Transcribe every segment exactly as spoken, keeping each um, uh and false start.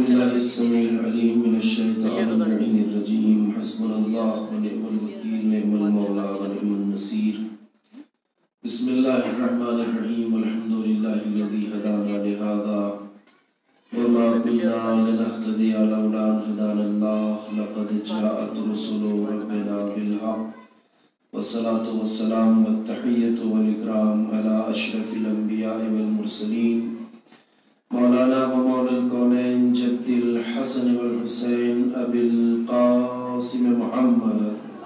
بالله السميع العليم من الشيطان اللعين الرجيم حسبنا الله ونعم الوكيل نعم المولى ونعم النصير بسم الله الرحمن الرحيم والحمد لله الذي هدانا لهذا وما كنا لنهتدي لولا أن هدانا الله لقد جاءت رسل ربنا بالحق والصلاة والسلام والتحية والإكرام على أشرف الأنبياء والمرسلين مولانا ومولى الكونين جد الحسن والحسين أبي القاسم محمد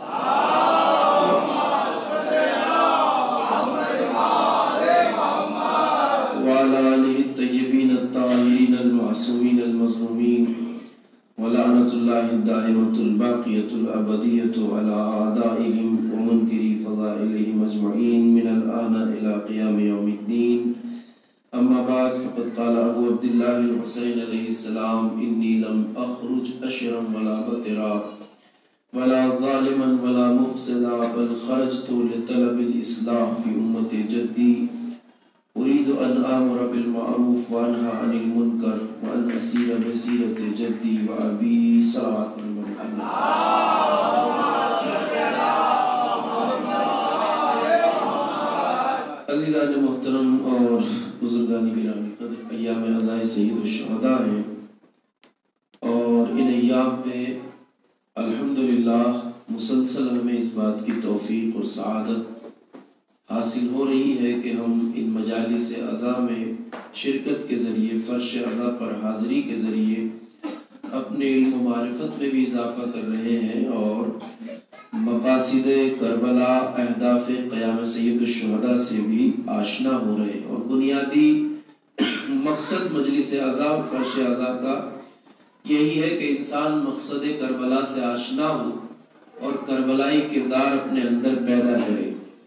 وعلى آله الطيبين الطاهرين المعصومين المظلومين ولعنة الله الدائمة الباقية الأبدية على أعدائهم ومنكري فضائلهم أجمعين من الآن إلى قيام يوم الدين. أما بعد فقد قال أبو عبد الله الحسين عليه السلام إني لم أخرج أشرا ولا بطرا ولا ظالما ولا مفسدا بل خرجت لطلب الإصلاح في أمة جدي أريد أن آمر بالمعروف وأنهى عن المنكر وأن أسير مسيرة جدي وأبي صلوات الله عزیزان محترم اور بزرگان گرامی قدر ایام عزائے سید الشہداء ہیں اور ان ایام میں الحمدللہ مسلسل ہمیں اس بات کی توفیق اور سعادت حاصل ہو رہی ہے کہ ہم ان مجالس عزا میں شرکت کے ذریعے فرش عزا پر حاضری کے ذریعے اپنے علم و معرفت میں بھی اضافہ کر رہے ہیں اور مقاصد کربلا اہداف قیام سید الشہداء سے بھی آشنا ہو رہے ہیں اور بنیادی مقصد مجلس عزا اور فرش عزا کا یہی ہے کہ انسان مقصد کربلا سے آشنا ہو اور کربلائی کردار اپنے اندر پیدا کرے.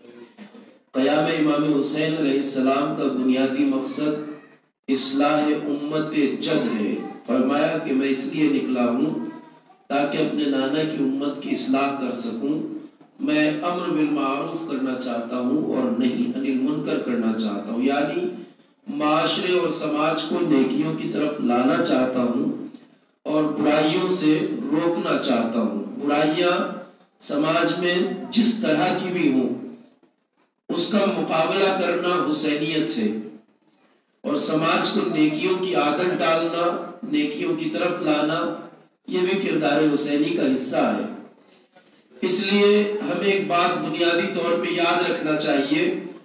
قیام امام حسین علیہ السلام کا بنیادی مقصد اصلاح امت جد ہے. فرمایا کہ میں اس لیے نکلا ہوں تاکہ اپنے نانا کی امت کی اصلاح کر سکوں. میں امر بالمعروف کرنا چاہتا ہوں اور نہیں عن المنکر کرنا چاہتا ہوں، یعنی معاشرے اور سماج کو نیکیوں کی طرف لانا چاہتا ہوں اور برائیوں سے روکنا چاہتا ہوں. برائیاں سماج میں جس طرح کی بھی ہوں اس کا مقابلہ کرنا حسینیت ہے اور سماج کو نیکیوں کی عادت ڈالنا، نیکیوں کی طرف لانا، یہ بھی کردار حسینی کا حصہ ہے. اس لیے ہمیں ایک بات بنیادی طور پہ یاد رکھنا چاہیے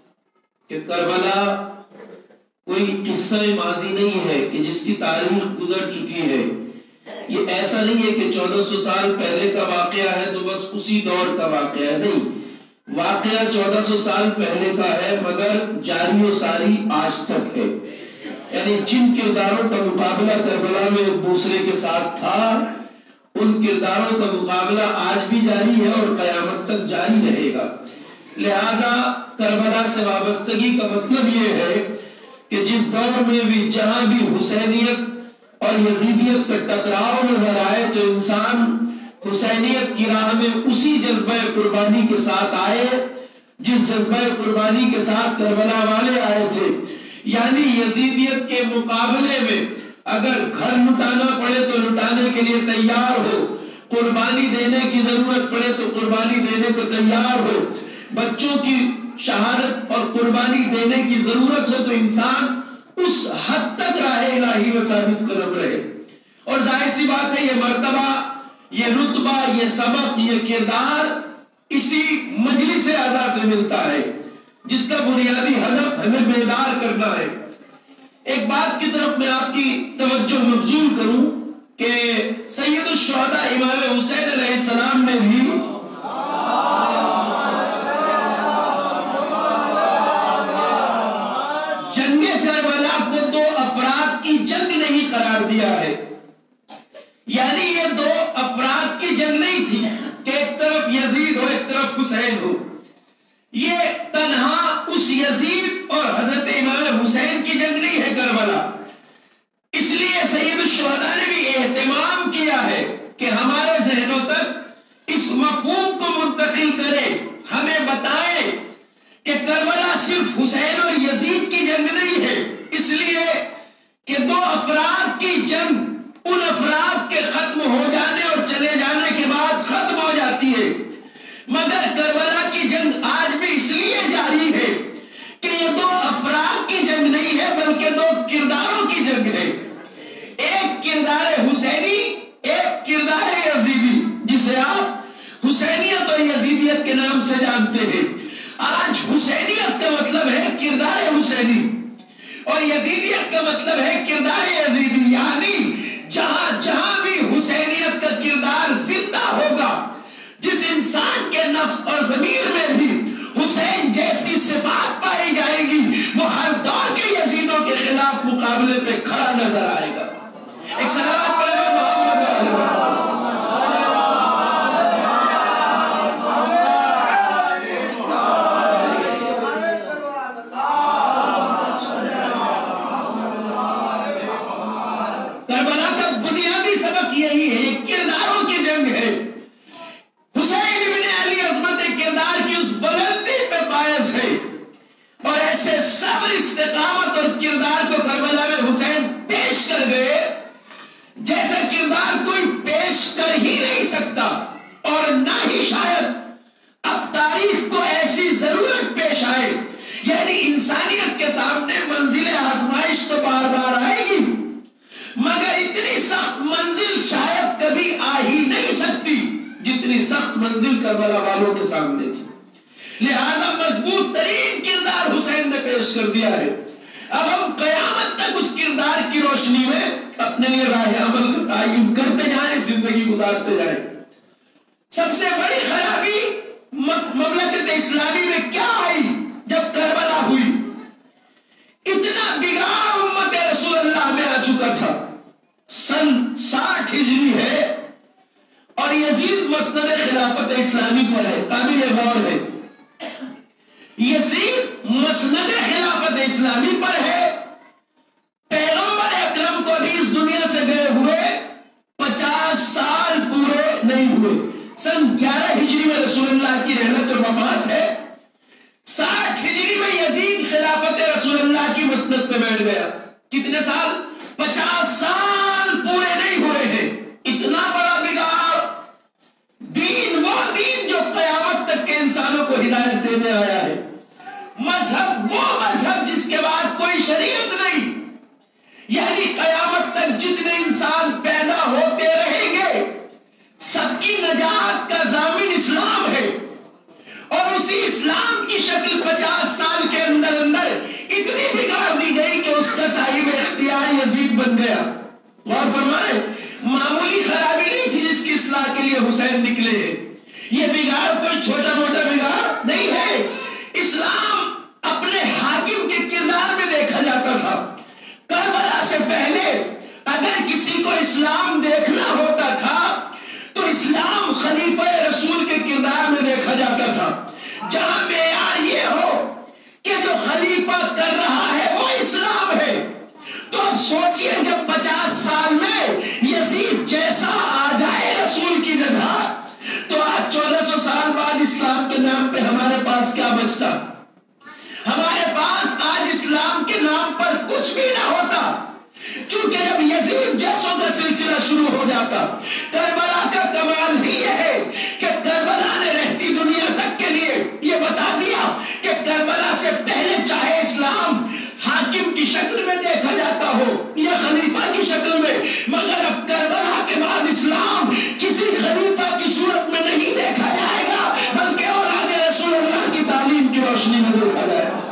کہ کربلا کوئی قصہ ماضی نہیں ہے کہ جس کی تاریخ گزر چکی ہے. یہ ایسا نہیں ہے کہ چودہ سو سال پہلے کا واقعہ ہے تو بس اسی دور کا واقعہ ہے. نہیں، واقعہ چودہ سو سال پہلے کا ہے مگر جاری و ساری آج تک ہے. یعنی جن کرداروں کا مقابلہ کربلا میں ایک دوسرے کے ساتھ تھا ان کرداروں کا مقابلہ آج بھی جاری ہے اور قیامت تک جاری رہے گا. لہذا کربلا سے وابستگی کا مطلب یہ ہے کہ جس دور میں بھی جہاں بھی حسینیت اور یزیدیت کا ٹکراؤ نظر آئے تو انسان حسینیت کی راہ میں اسی جذبہ قربانی کے ساتھ آئے جس جذبہ قربانی کے ساتھ کربلا والے آئے تھے. یعنی یزیدیت کے مقابلے میں اگر گھر لٹانا پڑے تو لٹانے کے لیے تیار ہو، قربانی دینے کی ضرورت پڑے تو قربانی دینے کو تیار ہو، بچوں کی شہادت اور قربانی دینے کی ضرورت ہو تو انسان اس حد تک راہ الہی میں ثابت قدم رہے. اور ظاہر سی بات ہے یہ مرتبہ، یہ رتبہ، یہ سبق، یہ کردار اسی مجلس عزا سے ملتا ہے جس کا بنیادی ہدف ہمیں بیدار کرنا ہے. ایک بات کی طرف میں آپ کی توجہ مبذول کروں کہ سید الشہداء امام حسین علیہ السلام نے بھی جنگ کربلا کو دو افراد کی جنگ نہیں قرار دیا ہے. یعنی یہ دو افراد کی جنگ نہیں تھی کہ ایک طرف یزید ہو ایک طرف حسین ہو. یہ تنہا اس یزید اور حضرت امام حسین کی جنگ نہیں ہے کربلا. اس لیے سید الشہداء نے بھی اہتمام کیا ہے کہ ہمارے ذہنوں تک اس مفہوم کو منتقل کرے، ہمیں بتائے کہ کربلا صرف حسین اور یزید کی جنگ نہیں ہے، اس لیے کہ دو افراد کی جنگ ان افراد کے ختم ہو جانے اور چلے جانے کے بعد ختم ہو جاتی ہے، مگر کربلا کی جنگ آج بھی اس لیے جاری ہے کہ یہ دو افراد کی جنگ نہیں ہے بلکہ دو کرداروں کی جنگ ہے۔ ایک کردار حسینی، ایک کردار یزیدی، جسے آپ حسینیت اور یزیدیت کے نام سے جانتے ہیں۔ آج حسینیت کا مطلب ہے کردار حسینی اور یزیدیت کا مطلب ہے کردار یزیدی، یعنی جہاں جہاں بھی حسینیت کا کردار زندہ ہوگا، جس انسان کے نفس اور ضمیر میں بھی حسین جیسی صفات پائی جائے گی، وہ ہر دور کے یزیدوں کے خلاف مقابلے پہ کھڑا نظر آئے گا۔ ایک صلوات پڑھیں محمد علیہ وسلم۔ کربلا کا بنیادی سبق یہی ہے، یہ کرداروں کی جنگ ہے۔ حسین ابن علی عظمت کردار کی اس بلندی پہ باعث ہے، اور ایسے صبر، استقامت اور کردار کو کربلا میں حسین پیش کر گئے جیسا کردار کوئی پیش کر ہی نہیں سکتا، اور نہ ہی شاید اب تاریخ کو ایسی ضرورت پیش آئے، یعنی انسانیت کے سامنے منزل آزمائش تو بار بار آئے گی، مگر اتنی سخت منزل شاید کبھی آ ہی نہیں سکتی جتنی سخت منزل کربلا والوں کے سامنے تھی۔ لہذا مضبوط ترین کردار حسین نے پیش کر دیا ہے۔ اب ہم قیامت تک اس کردار کی روشنی میں اپنے لیے راہ عمل کا تعین کرتے جائیں، زندگی گزارتے جائیں۔ سب سے بڑی خرابی مملکت اسلامی میں کیا آئی جب کربلا ہوئی؟ اتنا بگاڑ امت رسول اللہ میں آ چکا تھا۔ سن ساٹھ ہجری ہے اور یزید مسند خلافت اسلامی پر ہے، قابل غور ہے۔ یزید مسند خلافت اسلامی پر ہے، پیغمبر اکرم کو بھی اس دنیا سے گئے ہوئے پچاس سال پورے نہیں ہوئے۔ سن گیارہ ہجری میں رسول اللہ کی رحمت اور وفات ہے، ساٹھ ہجری میں یزید خلافت رسول اللہ کی مسند پہ بیٹھ گیا۔ کتنے سال؟ پچاس سال پورے نہیں ہوئے ہیں۔ اتنا بڑا بگاڑ، دین وہ دین جو قیامت تک کے انسانوں کو ہدایت دینے آیا ہے، مذہب وہ مذہب جس کے بعد کوئی شریعت نہیں، یعنی قیامت تک جتنے انسان پیدا ہوتے رہیں گے سب کی نجات کا ضامن اسلام ہے، اور اسی اسلام کی شکل پچاس سال کے اندر اندر اتنی بگاڑ دی گئی کہ اس کا صاحب اختیار یزید بن گیا۔ غور فرمائیں، معمولی خرابی نہیں تھی جس کی اصلاح کے لیے حسین نکلے ہیں۔ یہ بگاڑ کوئی چھوٹا موٹا بگاڑ نہیں ہے۔ اسلام اپنے حاکم کے کردار میں دیکھا جاتا تھا۔ کربلا سے پہلے اگر کسی کو اسلام دیکھنا ہوتا تھا تو اسلام خلیفہ رسول کے کردار میں دیکھا جاتا تھا، جہاں معیار یہ ہو کہ جو خلیفہ کر رہا ہے وہ اسلام ہے۔ تو اب سوچئے جب پچاس سال میں یزید جیسا آ جائے رسول کی جگہ، تو آج چودہ سو سال بعد اسلام کے نام پہ ہمارے پاس کیا بچتا؟ ہمارے پاس آج اسلام کے نام پر کچھ بھی نہ ہوتا، چونکہ جب یزید جیسوں کا سلسلہ شروع ہو جاتا۔ کربلا کا کمال ہی یہ ہے کہ کربلا نے رہتی دنیا تک کے لیے یہ بتا دیا کہ کربلا سے پہلے چاہے اسلام حاکم کی شکل میں دیکھا جاتا ہو یا خلیفہ کی شکل میں، مگر اب کربلا کے بعد اسلام کسی خلیفہ کی صورت میں نہیں دیکھا جائے گا، بلکہ اولاد رسول اللہ کی تعلیم کی روشنی میں دیکھا جائے گا۔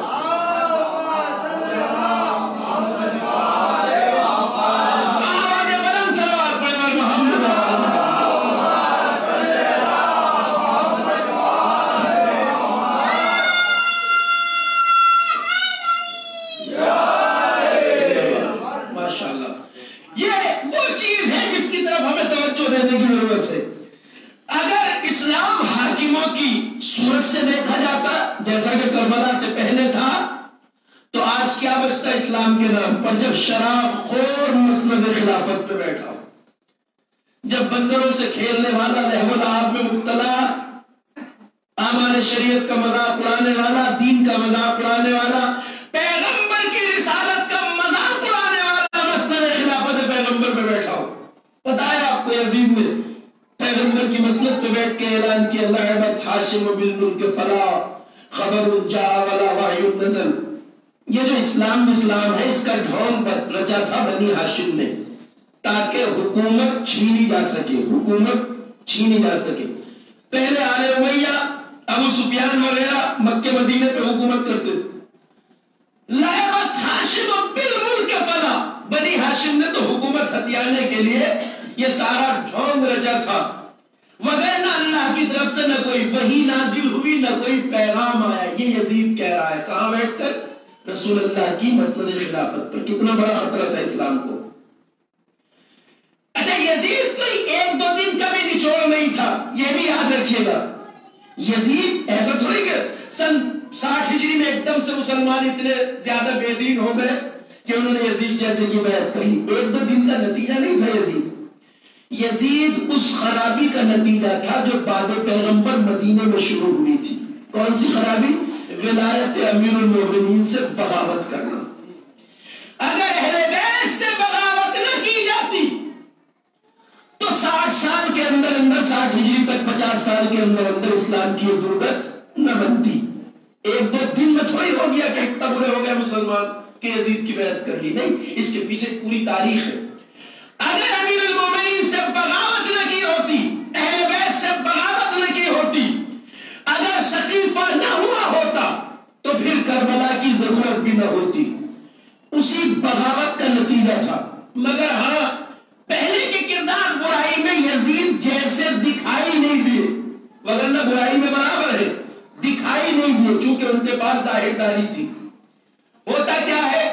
اسلام کے نام پر جب شراب خور مسند خلافت پہ بیٹھا، جب بندروں سے کھیلنے والا، لہو و لعب میں مبتلا، اعمال شریعت کا مذاق اڑانے والا، دین کا مذاق اڑانے والا، پیغمبر کی رسالت کا مذاق اڑانے والا مسند خلافت پیغمبر پہ بیٹھا ہو، جاء ولا وحی نزل. یہ جو اسلام اسلام ہے اس کا ڈھونگ رچا تھا بنی ہاشم نے تاکہ حکومت چھینی جا سکے حکومت چھینی جا سکے. پہلے آل امیہ ابو سفیان وغیرہ مکے مدینے پہ حکومت کرتے تھے. لعبت ہاشم بالملک فنا, بنی ہاشم نے تو حکومت ہتھیانے کے لیے یہ سارا ڈھونگ رچا تھا. وغیرہ اللہ کی طرف سے نہ کوئی وحی نازل ہوئی نہ کوئی پیغام آیا. یہ یزید کہہ رہا ہے کہاں بیٹھ کر؟ رسول اللہ کی مسند خلافت پر. کتنا بڑا خطرہ تھا اسلام کو. اچھا یزید کوئی ایک دو دن کا بھی نچوڑ نہیں تھا, یہ بھی یاد رکھیے گا. یزید ایسا تھوڑی کہ سن ساٹھ ہجری میں ایک دم سے مسلمان اتنے زیادہ بے دین ہو گئے کہ انہوں نے یزید جیسے کی بیعت کری. ایک دو دن کا نتیجہ نہیں تھا یزید. یزید اس خرابی کا نتیجہ تھا جو بعد پیغمبر مدینے میں شروع ہوئی تھی. کون سی خرابی؟ ولایت امیر المومنین سے بغاوت کرنا. اگر اہل بیت سے بغاوت نہ کی جاتی تو ساٹھ سال کے اندر اندر ساٹھ ہجری تک پچاس سال کے اندر اندر اسلام کی دولت نہ بنتی. ایک دو دن میں تھوڑی ہو گیا کہ اتنا برے ہو گئے مسلمان کہ یزید کی بیعت کر لی. نہیں, اس کے پیچھے پوری تاریخ ہے. اگر امیر المومنین سے بغاوت نہ کی ہوتی, اہل بیت سے بغاوت نہ کی ہوتی, اگر سقیفہ نہ ہوا ہوتا تو پھر کربلا کی ضرورت بھی نہ ہوتی. اسی بغاوت کا نتیجہ تھا. مگر ہاں پہلے کے کردار برائی میں یزید جیسے دکھائی نہیں دیے, وگرنہ برائی میں برابر ہے, دکھائی نہیں دیے چونکہ ان کے پاس ظاہر داری تھی. ہوتا کیا ہے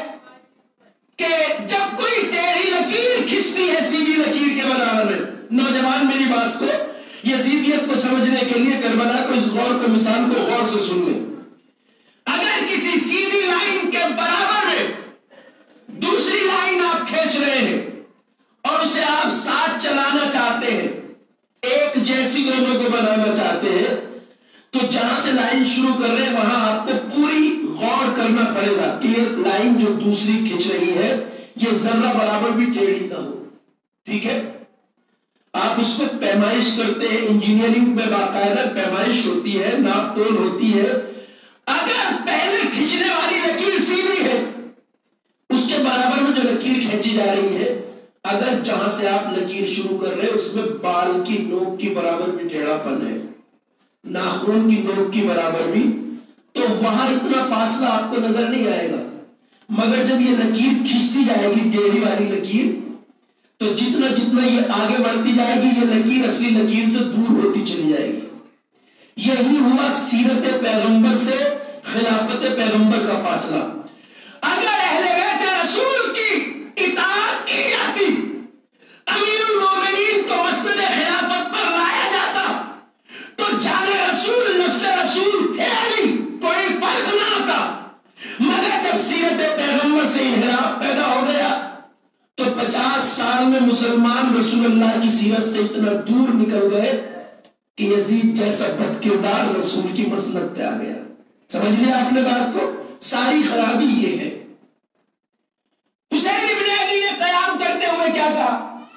کہ جب کوئی ٹیڑھی لکیر کھنچتی ہے سیدھی لکیر کے برابر میں. نوجوان میری بات کو یزیدیت کو سمجھنے کے لیے کربلا کو اس غور کو مثال کو غور سے سن لیں. اگر کسی سیدھی لائن کے برابر میں دوسری لائن آپ کھینچ رہے ہیں اور اسے آپ ساتھ چلانا چاہتے ہیں, ایک جیسی دونوں کو بنانا چاہتے ہیں, تو جہاں سے لائن شروع کر رہے ہیں وہاں آپ کو پوری غور کرنا پڑے گا کہ یہ لائن جو دوسری کھینچ رہی ہے یہ ذرہ برابر بھی ٹیڑھی نہ ہو. ٹھیک ہے, آپ اس کو پیمائش کرتے ہیں, انجینئرنگ میں باقاعدہ پیمائش ہوتی ہے, ناپ تول ہوتی ہے. اگر پہلے کھینچنے والی لکیر سیدھی ہے, اس کے برابر میں جو لکیر کھینچی جا رہی ہے, اگر جہاں سے آپ لکیر شروع کر رہے ہیں اس میں بال کی نوک کی برابر بھی ٹیڑھا پن ہے, ناخن کی نوک کی برابر بھی, تو وہاں اتنا فاصلہ آپ کو نظر نہیں آئے گا. مگر جب یہ لکیر کھینچتی جائے گی ٹیڑھی والی لکیر, تو جتنا جتنا یہ آگے بڑھتی جائے گی یہ لکیر اصلی لکیر سے دور ہوتی چلی جائے گی. یہی ہوا سیرت پیغمبر سے خلافت پیغمبر کا فاصلہ. اگر اہل بیت رسول کی اطاعت کی جاتی, امیر المومنین کو مسند خلافت پر لایا جاتا, تو جان رسول نفس رسول تھے علی, کوئی فرق نہ آتا. مگر جب سیرت پیغمبر سے انحراف پیدا ہو گیا تو پچاس سال میں مسلمان رسول اللہ کی سیرت سے اتنا دور نکل گئے کہ یزید جیسا بد کردار رسول کی مسند پہ آ گیا. سمجھ لیا آپ نے بات کو؟ ساری خرابی یہ ہے. حسین ابن علی نے قیام کرتے ہوئے کیا کہا؟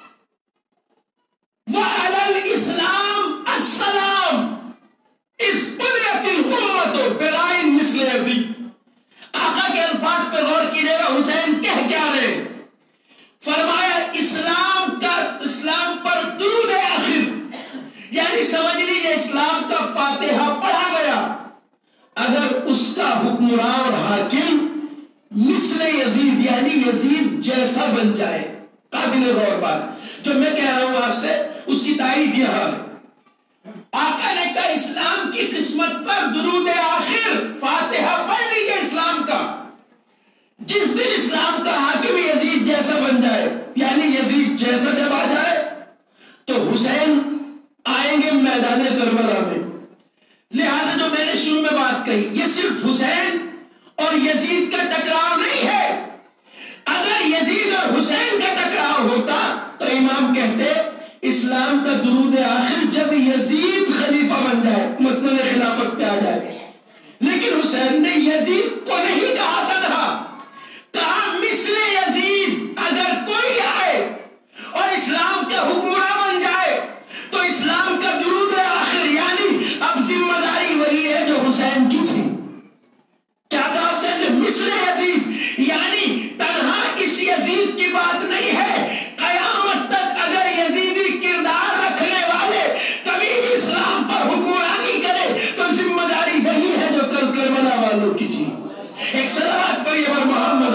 وَعَلَى الْإِسْلَامِ السَّلَامِ اِذْ بُنِيَتِ الْأُمَّةُ بِغَيْرِ مِثْلِ یزید. آقا کے الفاظ پہ غور کیجئے گا, حسین کہہ کیا رہے؟ فرمایا اسلام کا اسلام پر درود آخر, یعنی سمجھ لیجیے اسلام کا فاتحہ پڑھا گیا اگر اس کا حکمران اور حاکم مثل یزید یعنی یزید جیسا بن جائے. قابل غور بات جو میں کہہ رہا ہوں آپ سے, اس کی تائید یہاں ہے. آقا نے کہا اسلام کی قسمت پر درود آخر فاتحہ پڑھ لیجیے اسلام کا. جس دن اسلام کا حاکم یزید جیسا بن جائے یعنی یزید جیسا جب آ جائے تو حسین آئیں گے میدان کربلا میں. لہذا جو میں نے شروع میں بات کہی, یہ صرف حسین اور یزید کا ٹکراؤ نہیں ہے. اگر یزید اور حسین کا ٹکراؤ ہوتا تو امام کہتے اسلام کا درود آخر جب یزید خلیفہ بن جائے, مسند خلافت پہ آ جائے. لیکن حسین نے یزید کو نہیں کہا تنہا, کہا مثل یزید اگر کوئی آئے اور اسلام کا حکمراں بن جائے تو اسلام کا درود آخر یعنی اب ذمہ داری وہی ہے جو حسین کی تھی. کیجیے. ایک صلوات پڑھیے بر محمد.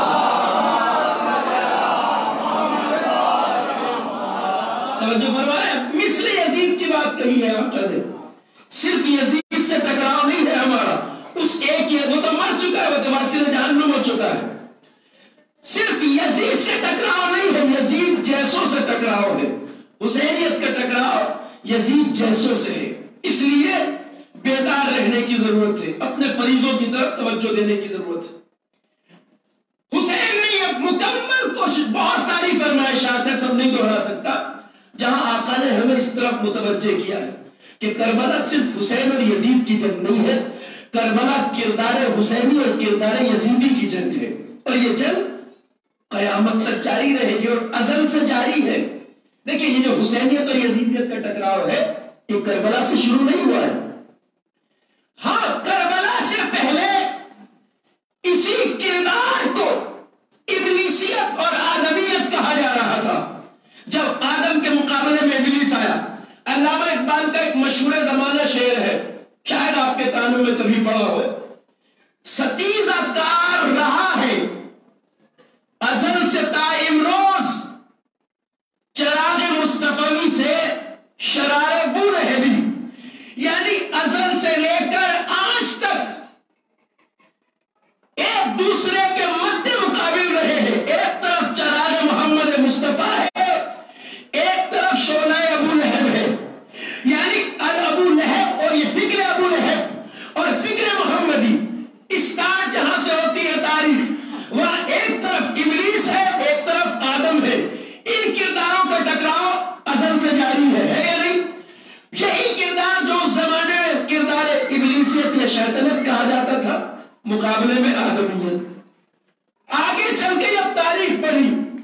جو فرمایا مثل یزید کی بات کہی ہے آقا نے. صرف یزید سے ٹکراؤ نہیں ہے ہمارا. اس ایک یہ وہ تو مر چکا ہے, وہ تو واسل جہنم ہو چکا ہے. صرف یزید سے ٹکراؤ نہیں ہے, یزید جیسوں سے ٹکراؤ ہے. حسینیت کا ٹکراؤ یزید جیسوں سے ہے. اس لیے بیدار رہنے کی ضرورت ہے, اپنے فریضوں کی طرف توجہ دینے کی ضرورت ہے. حسین نے یہ مکمل کوشش, بہت ساری فرمائشات ہیں, سب نہیں دہرا سکتا, جہاں آقا نے ہمیں اس طرف متوجہ کیا ہے کہ کربلا صرف حسین اور یزید کی جنگ نہیں ہے, کربلا کردار حسینی اور کردار یزیدی کی جنگ ہے. اور یہ جنگ قیامت تک جاری رہے گی اور ازل سے جاری ہے. دیکھیں یہ جو حسینیت اور یزیدیت کا ٹکراؤ ہے یہ کربلا سے شروع نہیں ہوا ہے. ہاں کربلا سے پہلے اسی کردار کو ابلیسیت اور آدمیت کہا جا رہا تھا. جب آدم کے مقابلے میں ابلیس آیا, علامہ اقبال کا ایک مشہور زمانہ شعر ہے, شاید آپ کے کانوں میں کبھی پڑھا ہو. ستیزہ کار رہا ہے ازل سے تا امروز, چراغ مصطفی سے شرار بو رہے بھی. یعنی ازل سے لے کر آج تک ایک دوسرے کے مد مقابل رہے ہیں. ایک طرف چراغ محمد مصطفیٰ ہے, ایک طرف شعلہ ابو لہب ہے. یعنی ابو لہب اور یہ فکر ابو لہب اور فکر محمدی اسٹارٹ جہاں سے ہوتی ہے تاریخ, وہاں ایک طرف ابلیس ہے, ایک طرف آدم ہے. ان کرداروں کا ٹکراؤ ازل سے جاری ہے, ہے یا نہیں؟ یہی کردار جو اس زمانے میں کردار ابلیسیت یا شیطنت کہا جاتا تھا, مقابلے میں آدمیت. آگے چل کے اب تاریخ پڑھی,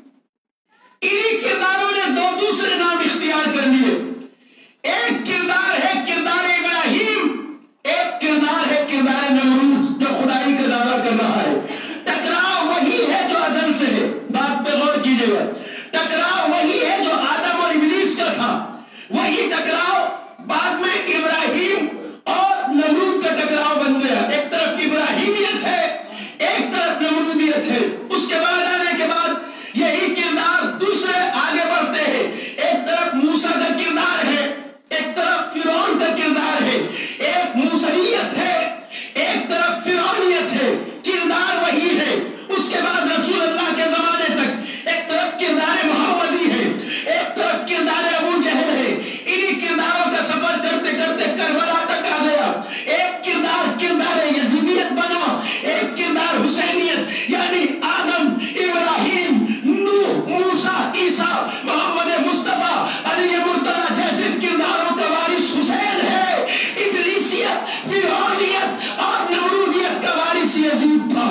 انہی کرداروں نے دو دوسرے نام اختیار کر لیے. ایک کردار ہے کردار ابراہیم, ایک کردار ہے کردار نمرود جو خدائی کا دعویٰ کر رہا ہے. ٹکراؤ وہی ہے جو ازل سے ہے, بات پہ غور کیجیے گا. ٹکراؤ وہی ہے جو آدم اور ابلیس کا تھا, وہی ٹکراؤ بعد میں ابراہیم اور نمرود کا ٹکراؤ بن گیا. ایک طرف ابراہیمیت ہے, ایک طرف نمرودیت ہے. اس کے بعد آنے کے بعد یہی کردار دوسرے آگے بڑھتے ہیں. ایک طرف موسیٰ کا کردار ہے, ایک طرف فرعون کا کردار ہے. ایک موسیٰیت ہے, ایک طرف فرعونیت ہے. کردار وہی ہے. اس کے بعد رسول اللہ کے زمانے تک ایک طرف کردار محمدی ہے, ایک طرف کردار ابو جہل ہے. انہی کرداروں کا سفر کرتے کرتے کربلا تک آ گیا. ایک کردار کردار یزیدیت بنا, ایک کردار حسینیت یعنی آدم, ابراہیم, نوح, موسیٰ, عیسیٰ, محمد مصطفیٰ, علی مرتضیٰ جیسے کرداروں کا وارث حسین ہے. ابلیسیت, فرعونیت اور نمرودیت کا وارث یزید تھا.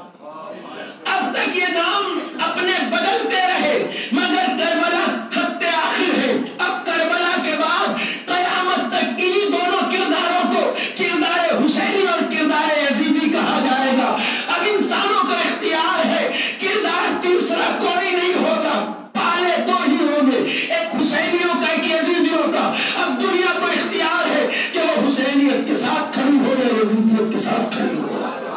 اب تک یہ نام اپنے بدلتے رہے مگر کربلا خط آخر ہے. اب کربلا کے بعد قیامت تک انہی دونوں کرداروں کو کردار حسینی اور کردار یزیدی کہا جائے گا. اب انسانوں کا اختیار ہے, کردار تیسرا کوئی نہیں ہوگا, پالے دو ہی ہوں گے, ایک حسینیوں کا ایک یزیدیوں کا. اب دنیا کو اختیار ہے کہ وہ حسینیت کے ساتھ کھڑی ہو یا یزیدیت کے ساتھ کھڑی ہو.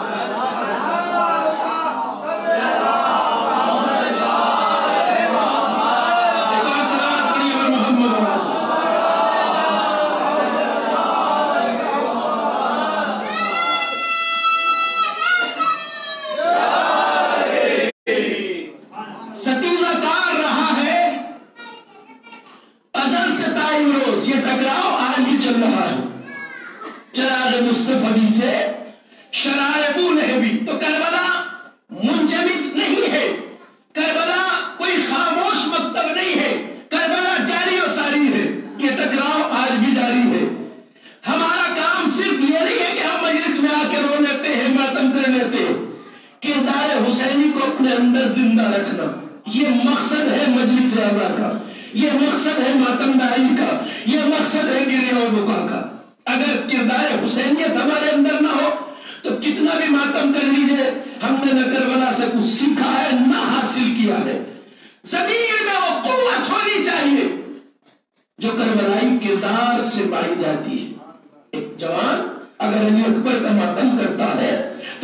مصطفی سے شرار ابو لہبی. تو کربلا منجمد نہیں ہے, کربلا کوئی خاموش مکتب نہیں ہے, کربلا جاری و ساری ہے. یہ ٹکراؤ آج بھی جاری ہے. ہمارا کام صرف یہ نہیں ہے کہ ہم مجلس میں آ کے رو لیتے ہیں, ماتم کر لیتے ہیں. کردار حسینی کو اپنے اندر زندہ رکھنا یہ مقصد ہے مجلس رضا کا, یہ مقصد ہے ماتم دائی کا, یہ مقصد ہے گریہ و بکا کا. اگر کردار حسینیت ہمارے اندر نہ ہو تو کتنا بھی ماتم کر لیجئے, ہم نے نہ کربلا سے کچھ سیکھا ہے نہ حاصل کیا ہے. ضمیر میں وہ قوت ہونی چاہیے جو کربلائی کردار سے پائی جاتی ہے. ایک جوان اگر علی اکبر کا ماتم کرتا ہے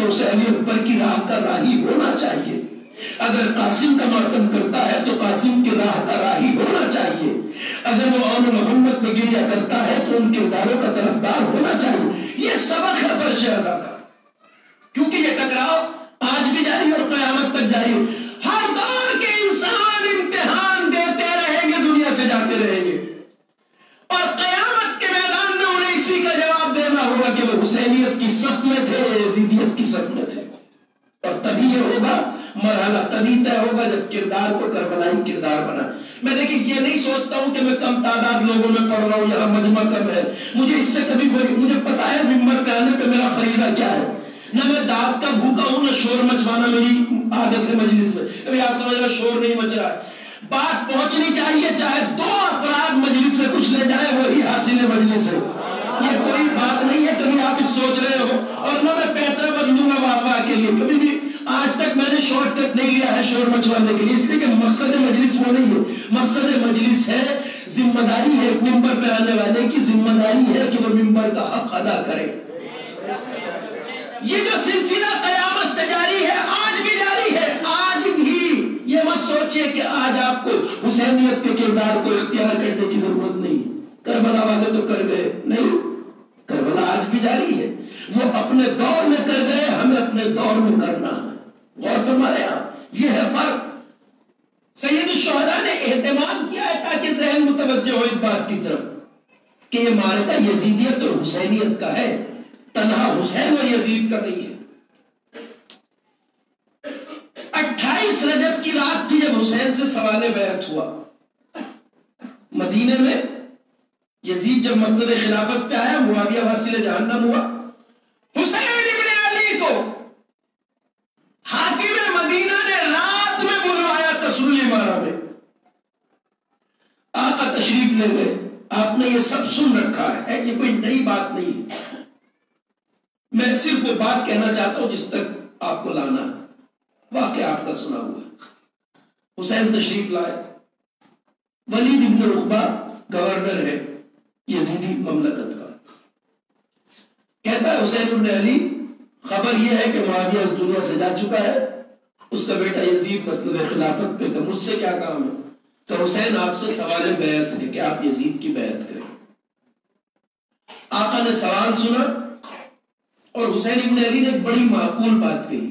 حسین اکبر کی راہ کا راہی ہونا چاہیے، اگر قاسم کا ماتم کرتا ہے تو قاسم کی راہ کا راہی ہونا چاہیے، اگر وہ آل محمد میں گریہ کرتا ہے تو ان کرداروں کا طرفدار ہونا چاہیے۔ یہ سبق ہے فرش ازا کا، کیونکہ یہ ٹکراؤ آج بھی جاری اور قیامت تک جاری ہے۔ ہر دور کے انسان امتحان دیتے رہیں گے، دنیا سے جاتے رہیں گے، اور قیامت کے میدان میں انہیں اسی کا جواب دینا ہوگا کہ وہ حسینیت کی صف میں تھے یا یزیدیت کی صف میں تھے، اور تبھی یہ ہوگا مرحلہ، تبھی طے ہوگا جب کردار کو کربلائی کردار بنا۔ میں دیکھیں یہ نہیں سوچتا ہوں کہ میں کم تعداد لوگوں میں پڑھ رہا ہوں، یہاں مجمع کم ہے، مجھے اس سے کبھی مجھے پتا ہے ممبر پہ آنے پہ میرا فریضہ کیا ہے، نہ میں دعوت کا بھوکا ہوں نہ شور مچوانا میری عادت ہے مجلس میں۔ ابھی آپ سمجھ رہے شور نہیں مچ رہا ہے، بات پہنچنی چاہیے، چاہے دو افراد مجلس سے کچھ لے جائے وہی حاصل مجلس ہے، یہ کوئی بات نہیں ہے کبھی آپ اس سوچ رہے ہو۔ اور نہ میں پیترا بدلوں گا واقعہ کے لیے، کبھی بھی آج تک میں نے شارٹ کٹ نہیں لیا ہے شور مچوانے کے لیے، اس لیے کہ مقصد مجلس وہ نہیں ہے، مقصد مجلس ہے ذمہ داری ہے، ممبر پہ آنے والے کی ذمہ داری ہے کہ وہ ممبر کا حق ادا کرے۔ یہ جو سلسلہ قیامت سے جاری ہے، آج بھی جاری ہے، آج بھی یہ مت سوچئے کہ آج آپ کو حسینیت کے کردار کو اختیار کرنے کی ضرورت نہیں، کربلا والے تو کر گئے، نہیں، کربلا آج بھی جاری ہے، وہ اپنے دور میں کر گئے، ہمیں اپنے دور میں کرنا ہے۔ غور فرمائے آپ، یہ ہے فرق۔ سید الشہداء نے اہتمام کیا ہے تاکہ ذہن متوجہ ہو اس بات کی طرف کہ یہ معرکہ یزیدیت اور حسینیت کا ہے، تنہا حسین اور یزید کا نہیں ہے۔ اٹھائیس رجب کی رات تھی جب حسین سے سوال بیعت ہوا مدینے میں، یزید جب مسند خلافت پہ آیا، معاویہ واصل جہنم ہوا، حسین ابن علی کو حاکم مدینہ نے رات میں بلوایا تسلی مارا میں، آقا تشریف لے گئے، آپ نے یہ سب سن رکھا ہے، یہ کوئی نئی بات نہیں، میں صرف وہ بات کہنا چاہتا ہوں جس تک آپ کو لانا ہے، واقعہ آپ کا سنا ہوا ہے۔ حسین تشریف لائے، ولید ابن عقبہ گورنر ہے یزیدی مملکت کا، کہتا ہے حسین ابن علی خبر یہ ہے کہ معاویہ اس دنیا سے جا چکا ہے، اس کا بیٹا یزید مسند خلافت پہ، کہ مجھ سے کیا کام ہے؟ تو حسین آپ سے سوال بیعت ہے کہ آپ یزید کی بیعت کریں۔ آقا نے سوال سنا اور حسین ابن علی نے ایک بڑی معقول بات کہی،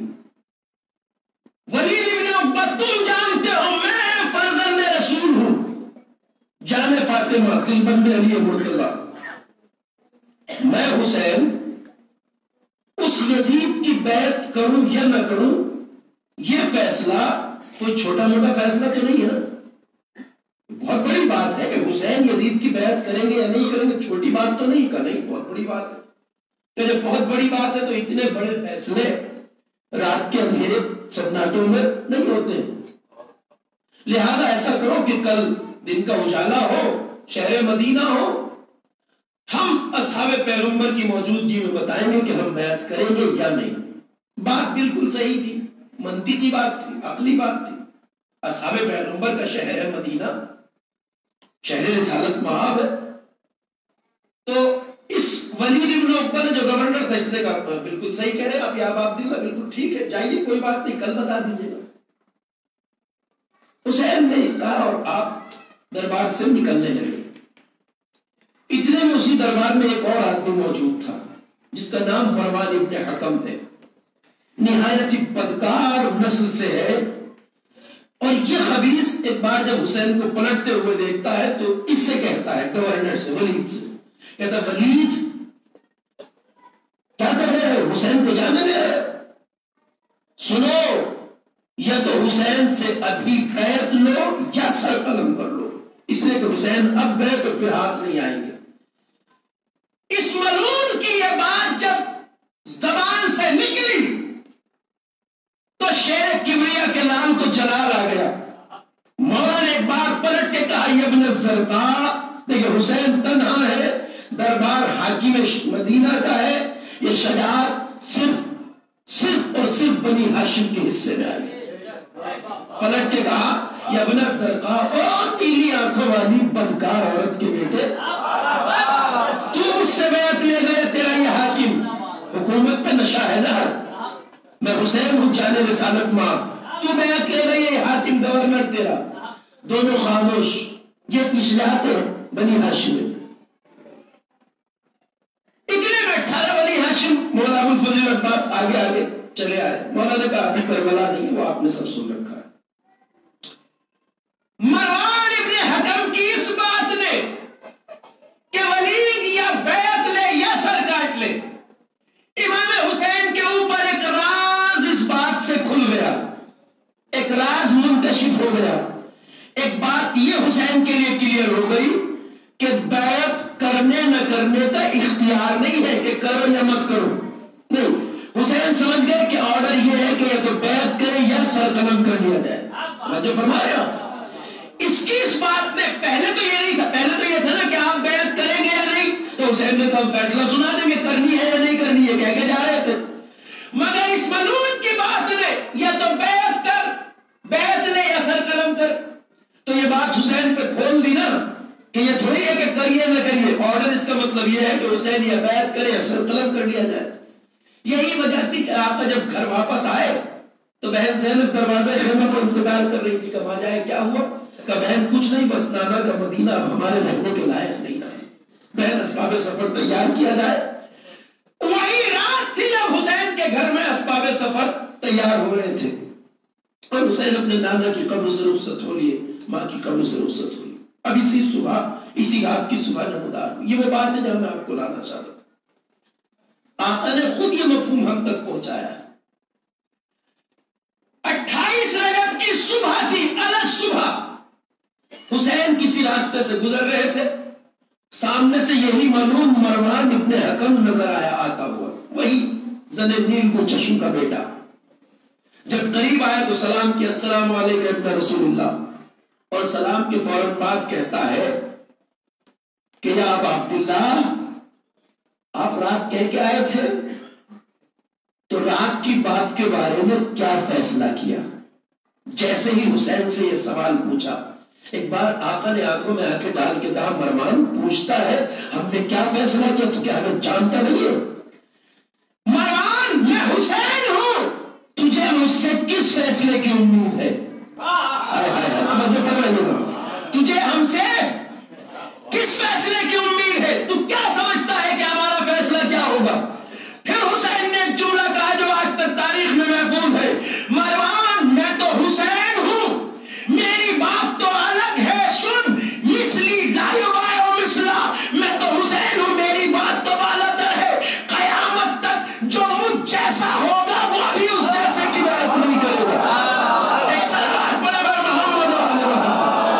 ولید ابن عقبہ تم جانتے ہو میں فرزند رسول ہوں، جان فاطمہ دل بند علی مرتضیٰ، میں حسین اس یزید کی بیعت کروں یا نہ کروں یہ فیصلہ کوئی چھوٹا موٹا فیصلہ تو نہیں ہے نا، بہت بڑی بات ہے کہ حسین یزید کی بیعت کریں گے یا نہیں کریں گے، چھوٹی بات تو نہیں، کا نہیں، بہت بڑی بات ہے۔ کہ جب بہت بڑی بات ہے تو اتنے بڑے فیصلے رات کے اندھیرے سناٹوں میں نہیں ہوتے، لہذا ایسا کرو کہ کل دن کا اجالا ہو، شہر مدینہ ہو، ہم اصحاب پیغمبر کی موجودگی میں بتائیں گے کہ ہم بیعت کریں گے یا نہیں۔ بات بالکل صحیح تھی، منطقی بات تھی، عقلی بات تھی، اصحاب پیغمبر کا شہر ہے مدینہ، شہر رسالت مآب ہے، تو اس ولید ابن عقبہ نے جو گورنر تھا اس نے کہا بالکل صحیح کہہ رہے ہیں آپ یا ابا عبداللہ، بالکل ٹھیک ہے، جائیے کوئی بات نہیں، کل بتا دیجیے گا۔ حسین نے کہا اور آپ دربار سے نکلنے لگے، اتنے میں اسی دربار میں ایک اور آدمی موجود تھا جس کا نام مروان ابن حکم ہے، نہایت ہی بدکار نسل سے ہے، اور یہ خبیث ایک بار جب حسین کو پلٹتے ہوئے دیکھتا ہے تو اس سے کہتا ہے، گورنر سے، ولید سے کہتا ہے ولید کیا کر رہے ہو، حسین کو جانے دے رہے، سنو یا تو حسین سے ابھی بیعت لو یا سر قلم کر لو، اس لیے کہ حسین اب گئے تو پھر ہاتھ نہیں آئیں گے۔ اس ملعون کی یہ بات جب زبان سے نکلی تو شیر کبریا کے نام کو جلال آ گیا، مولا نے ایک بار پلٹ کے کہا یہ ابن الزرقاء، دیکھیں حسین تنہا ہے، دربار حاکم مدینہ کا ہے، یہ شجاعت صرف صرف اور صرف بنی ہاشم کے حصے میں آئی۔ پلٹ کے کہا یہ ابن الزرقاء، اور نیلی آنکھوں والی بدکار عورت کے بیٹے، تو مجھ سے بیعت لے گئے، تیرا یہ حاکم، حکومت پہ نشہ ہے نا، حسین ہوں جانے رسالت ماں، تو بیعت لے رہی ہے حاتم گورنر تیرا، دونوں خاموش۔ یہ اشاعت ہے بنی ہاشم میں۔ اتنے میں اٹھارہ بنی ہاشم مولا ابو الفضل عباس آگے آگے چلے آئے۔ مولا نے کہا ابھی کربلا نہیں ہے، وہ آپ نے سب سن رکھا ہے۔ مروان ابن حکم کی اس بات نے کہ ولید یا بیعت لے یا سر کاٹ لے، امام حسین کے اوپر ایک راز اس بات سے کھل گیا، ایک راز منکشف ہو گیا۔ ایک بات یہ حسین کے لیے کلیئر ہو گئی کہ بیعت کرنے نہ کرنے کا اختیار نہیں ہے کہ کرو یا مت کرو، نہیں۔ حسین سمجھ گئے کہ آرڈر یہ ہے کہ یا تو بیعت کرے یا سر قلم کر لیا جائے۔ جو فرما رہے ہیں اس کی اس بات نے، پہلے تو یہ نہیں تھا، پہلے تو یہ تھا نا کہ آپ بیعت کریں گے یا نہیں، تو حسین نے کہا فیصلہ سنا دیں گے کرنی ہے یا نہیں کرنی ہے، کہہ کے جا رہے تھے۔ مگر اس ملعون کی بات نے یا تو بیعت کر، بیعت لے یا سر قلم کر، تو یہ بات حسین پہ کھول دی نا کہ یہ تھوڑی ہے کہ کریے نہ کریے، آرڈر اس کا مطلب یہ ہے کہ حسین یا بیعت کرے یا سر قلم کر لیا جائے۔ یہی وجہ تھی کہ آقا جب گھر واپس آئے تو بہن زینب دروازے خیمہ کو انتظار کر رہی تھی کہ وہاں جائے کیا ہوا؟ کہ بہن کچھ نہیں، بس نانا کا مدینہ اب ہمارے رہنے کے لائق نہیں رہا، بہن اسباب سفر تیار کیا جائے۔ وہی رات تھی جب حسین کے گھر میں اسباب سفر تیار ہو رہے تھے اور حسین اپنے نانا کی قبر سے رخصت ہو لیے، ماں کی قبر سے رخصت ہوئی۔ اب اسی صبح، اسی رات کی صبح نمودار ہوئی۔ یہ وہ بات ہے جب میں آپ کو لانا چاہتا تھا۔ آقا نے خود یہ مفہوم ہم تک پہنچایا۔ اٹھائیس رجب کی صبح تھی، الگ صبح، حسین کسی راستے سے گزر رہے تھے، سامنے سے یہی ملعون مروان ابن حکم نظر آیا آتا ہوا، وہی زن نیل کو چشم کا بیٹا۔ جب قریب آئے تو سلام کیا، السلام علیکم ابن رسول اللہ، اور سلام کے فوراً بعد کہتا ہے کہ یا ابا عبداللہ، آپ رات کہہ کے آئے تھے تو رات کی بات کے بارے میں کیا فیصلہ کیا؟ جیسے ہی حسین سے یہ سوال پوچھا، ایک بار آقا نے آنکھوں میں آنکھیں ڈال کے کہا مروان پوچھتا ہے ہم نے کیا فیصلہ کیا، تو کیا ہمیں جانتا نہیں ہے؟ مروان میں حسین ہوں، تجھے مجھ سے کس فیصلے کی امید ہے؟ تجھے ہم سے کس فیصلے کی امید ہے؟ تو کیا سمجھتا ہے کہ ہمارا فیصلہ کیا ہوگا؟ پھر حسین نے ایک جملہ کہا جو آج تک تاریخ میں محفوظ ہے، مروان میں تو حسین ہوں، میری بات تو الگ ہے، سن مثلی لا یباع مثلا، میں تو حسین ہوں، میری بات تو بالاتر ہے، قیامت تک جو مجھ جیسا ہوگا وہ بھی اس جیسے کی بات نہیں کرے گا۔ ایک سلوات پڑھے بر محمد و آل محمد۔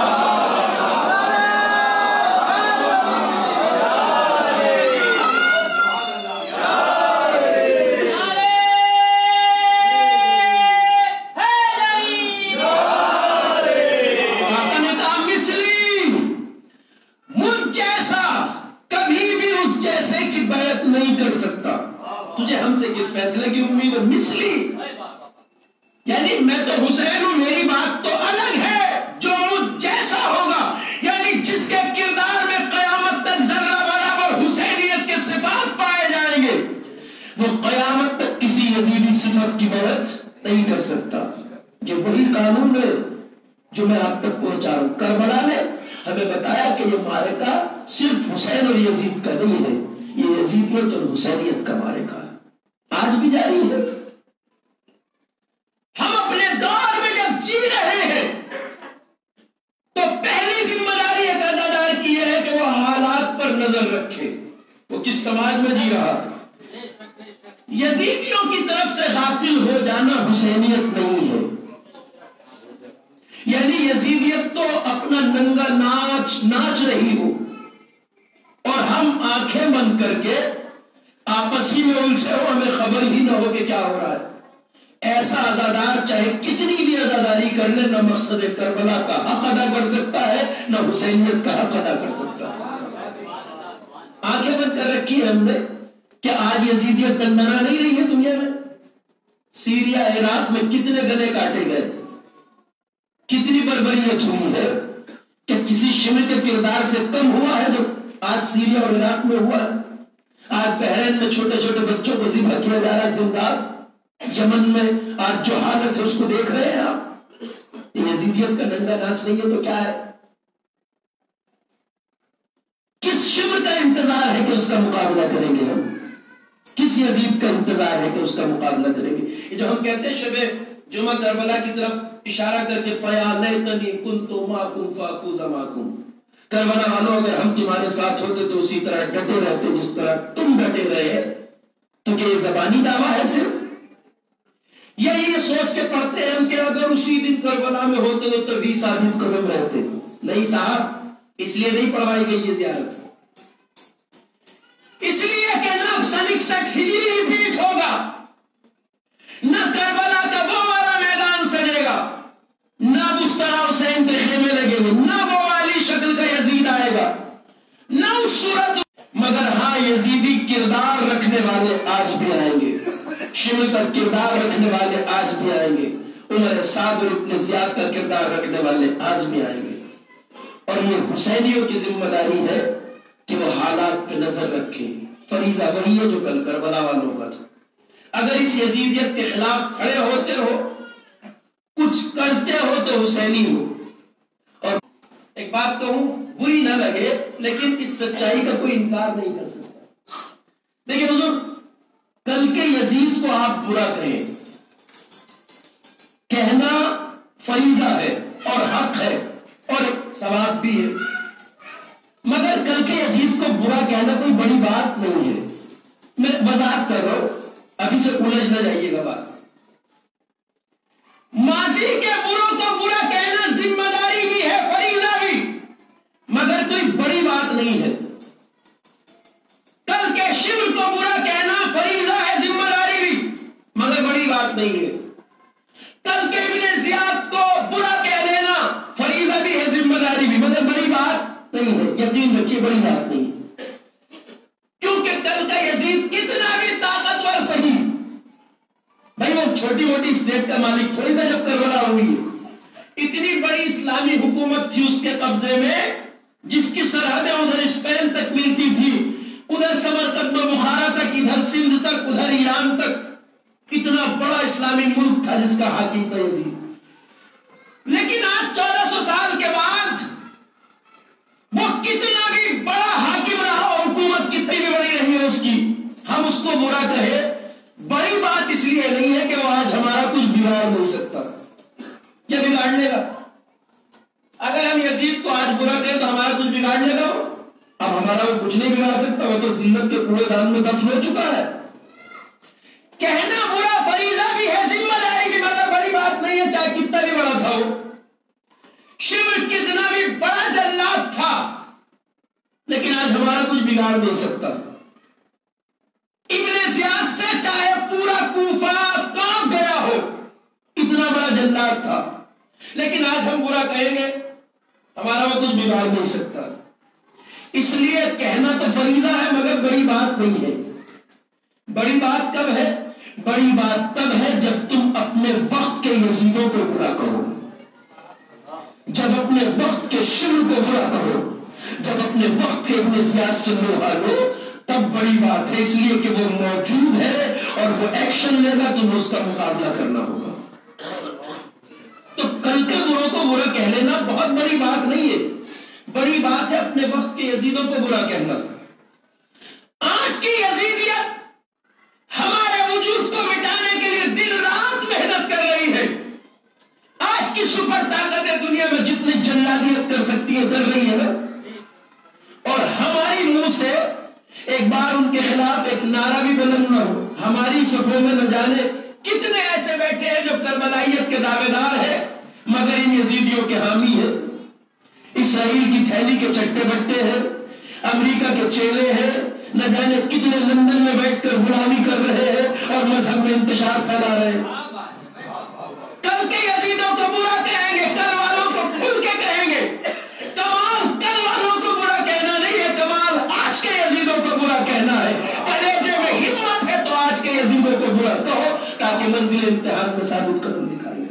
فیصلے کی امید ہے مثلی، یعنی میں تو حسین ہوں، میری بات تو الگ ہے، جو مجھ جیسا ہوگا، یعنی جس کے کردار میں قیامت تک ذرہ برابر حسینیت کے صفات پائے جائیں گے، وہ قیامت تک کسی یزیدی صفت کی بیعت نہیں کر سکتا۔ یہ وہی قانون ہے جو میں آپ تک پہنچا رہا ہوں۔ کربلا نے ہمیں بتایا کہ یہ معرکہ صرف حسین اور یزید کا نہیں ہے، یہ یزیدیت اور حسینیت کا معرکہ ہے، آج بھی جاری ہے۔ ہم اپنے دور میں جب جی رہے ہیں تو پہلی ذمہ داری ایک عزادار کی ہے کہ وہ حالات پر نظر رکھے، وہ کس سماج میں جی رہا ہے۔ یزیدیوں کی طرف سے غافل ہو جانا حسینیت نہیں ہے، یعنی یزیدیت تو اپنا ننگا ناچ ناچ رہی ہو اور ہم آنکھیں بند کر کے آپس ہی میں الجھے ہو، ہمیں خبر ہی نہ ہو کہ کیا ہو رہا ہے۔ ایسا عزادار چاہے کتنی بھی عزاداری کر لے، نہ مقصد کربلا کا حق ادا کر سکتا ہے، نہ حسینیت کا حق ادا کر سکتا ہے۔ آنکھیں بند کر رکھی ہے ہم نے کہ آج یزیدیت دندنا نہیں رہی ہے دنیا میں۔ سیریا عراق میں کتنے گلے کاٹے گئے، کتنی بربریت ہوئی ہے، کہ کسی شیعہ کے کردار سے کم ہوا ہے جو آج سیریا اور عراق میں ہوا ہے۔ آج بحرین میں چھوٹے چھوٹے بچوں کو ذبح کیا جا رہا ہے دن رات، یمن میں آج جو حالت ہے اس کو دیکھ رہے ہیں آپ. یزیدیت کا ننگا ناچ نہیں ہے تو کیا ہے؟ کس شبر کا انتظار ہے کہ اس کا مقابلہ کریں گے ہم؟ کس یزید کا انتظار ہے کہ اس کا مقابلہ کریں گے؟ یہ جو ہم کہتے ہیں شب جمعہ کربلا کی طرف اشارہ کر کے فَيَا لَيْتَنِي كُنْتُ مَعَكُمْ فَأَفُوزَ مَعَكُمْ، کربلا والوں اگر ہم تمہارے ساتھ ہوتے تو اسی طرح ڈٹے رہتے جس طرح تم ڈٹے رہے. تو کہ یہ زبانی دعویٰ ہے صرف، یا یہ سوچ کے پڑھتے ہیں ہم کہ اگر اسی دن کربلا میں ہوتے تو تبھی ثابت قدم رہتے؟ نہیں صاحب، اس لیے نہیں پڑھوائی گئی یہ زیارت. اس لیے کہ نہ سن اکسٹھ ہجری ریپیٹ ہوگا، نہ کربلا کا وہ والا میدان سجے گا، نہ مصطفیٰ حسین کے خیمے لگے گے، نہ وہ والی شکل کا یزید آئے گا، نہ اس صورت. مگر ہاں یزیدی کردار رکھنے والے آج بھی آئیں گے، شمر کا کردار رکھنے والے آج بھی آئیں گے، عمر سعد اور ابن زیاد کا کردار رکھنے والے آج بھی آئیں گے. اور یہ حسینیوں کی ذمہ داری ہے کہ وہ حالات پہ نظر رکھیں. فریضہ وہی ہے جو کل کربلا والوں کا تھا. اگر اس یزیدیت کے خلاف کھڑے ہوتے ہو، کچھ کرتے ہو تو حسینی ہو. اور ایک بات کہوں، بری نہ لگے لیکن اس سچائی کا کوئی انکار نہیں کر سکتا. دیکھیں حضور، کل کے یزید کو آپ برا کہیں، کہنا فریضہ ہے اور حق ہے اور ثواب بھی ہے، مگر کل کے یزید کو برا کہنا کوئی بڑی بات نہیں ہے. میں وضاحت کر رہا ہوں، ابھی سے الجھ نہ جائیے گا بات. ماضی کے بروں کو برا کہنا ذمہ داری بھی ہے، فریضہ بھی، مگر کوئی بڑی بات نہیں ہے. کل کے شبر کو برا کہنا فریضہ ہے، ذمہ داری بھی، مگر بڑی بات نہیں ہے. کل کے ابن زیاد کو برا کہہ دینا فریضہ بھی ہے، ذمہ داری بھی، مگر بڑی بات نہیں ہے. یقین رکھیے بڑی بات نہیں، کیونکہ کل کا یزید کتنا بھی طاقتور صحیح، بھائی وہ چھوٹی موٹی اسٹیٹ کا مالک تھوڑی سا جب کربلا ہوئی ہے، اتنی بڑی اسلامی حکومت تھی اس کے قبضے میں، جس کی سرحدیں ادھر اسپین تک ملتی تھی، ادھر سمرقند و بخارا تک، ادھر سندھ تک، ادھر ایران تک. اتنا بڑا اسلامی ملک تھا جس کا حاکم تھا یزید. لیکن آج چودہ سو سال کے بعد وہ کتنا بھی بڑا حاکم رہا، حکومت کتنی بھی بڑی رہی ہے اس کی، ہم اس کو برا کہے بڑی بات اس لیے نہیں ہے کہ وہ آج ہمارا کچھ بگاڑ نہیں سکتا یا بگاڑ لے گا. اگر ہم یزید کو آج برا کہیں تو ہمارا کچھ بگاڑ لے گا وہ؟ اب ہمارا وہ کچھ نہیں بگاڑ سکتا، وہ تو ذلت کے کوڑے دان میں دفن ہو چکا ہے. کہنا برا فریضہ بھی ہے، ذمہ داری بھی، مگر بڑی بات نہیں ہے، چاہے کتنا بھی بڑا تھا وہ. شبر کتنا بھی بڑا جلاد تھا، لیکن آج ہمارا کچھ بگاڑ نہیں سکتا. ابن زیاد سے چاہے پورا کوفہ کانپ گیا ہو، اتنا بڑا جلاد تھا، لیکن آج ہم برا کہیں گے ہمارا وہ کچھ بگاڑ نہیں سکتا. اس لیے کہنا تو فریضہ ہے مگر بڑی بات نہیں ہے. بڑی بات کب ہے؟ بڑی بات تب ہے جب تم اپنے وقت کے یزیدوں کو برا کہو، جب اپنے وقت کے شبر کو برا کہو، جب اپنے وقت کے ابن زیاد سے لوہا لو، تب بڑی بات ہے. اس لیے کہ وہ موجود ہے اور وہ ایکشن لے گا، تمہیں اس کا مقابلہ کرنا ہوگا. تو کل کے بروں کو برا کہہ لینا بہت بڑی بات نہیں ہے، بڑی بات ہے اپنے وقت کے یزیدوں کو برا کہنا. آج کی یزیدیت ہمارے وجود کو مٹانے کے لیے دن رات محنت کر رہی ہے. آج کی سپر طاقتیں دنیا میں جتنی جلادیت کر سکتی ہے کر رہی ہے نا، اور ہماری منہ سے ایک بار ان کے خلاف ایک نعرہ بھی بلند نہ ہو. ہماری صفوں میں نہ جانے کتنے ایسے بیٹھے ہیں جو کربلائیت کے دعوے دار ہیں مگر ان یزیدیوں کے حامی ہیں، اسرائیل کی تھیلی کے چٹے بٹے ہیں، امریکہ کے چیلے ہیں، نہ جانے کتنے لندن میں بیٹھ کر غلامی کر رہے ہیں اور مذہب میں انتشار پھیلا رہے ہیں. کل کے یزیدوں کو برا کہیں گے، کل والوں کو کھل کے کہیں گے. کمال کل والوں کو برا کہنا نہیں ہے، کمال آج کے یزیدوں کو برا کہنا ہے. کلیجے میں ہمت ہے تو آج کے یزیدوں کو برا کہو تاکہ منزل امتحان میں ثابت قدم دکھائے.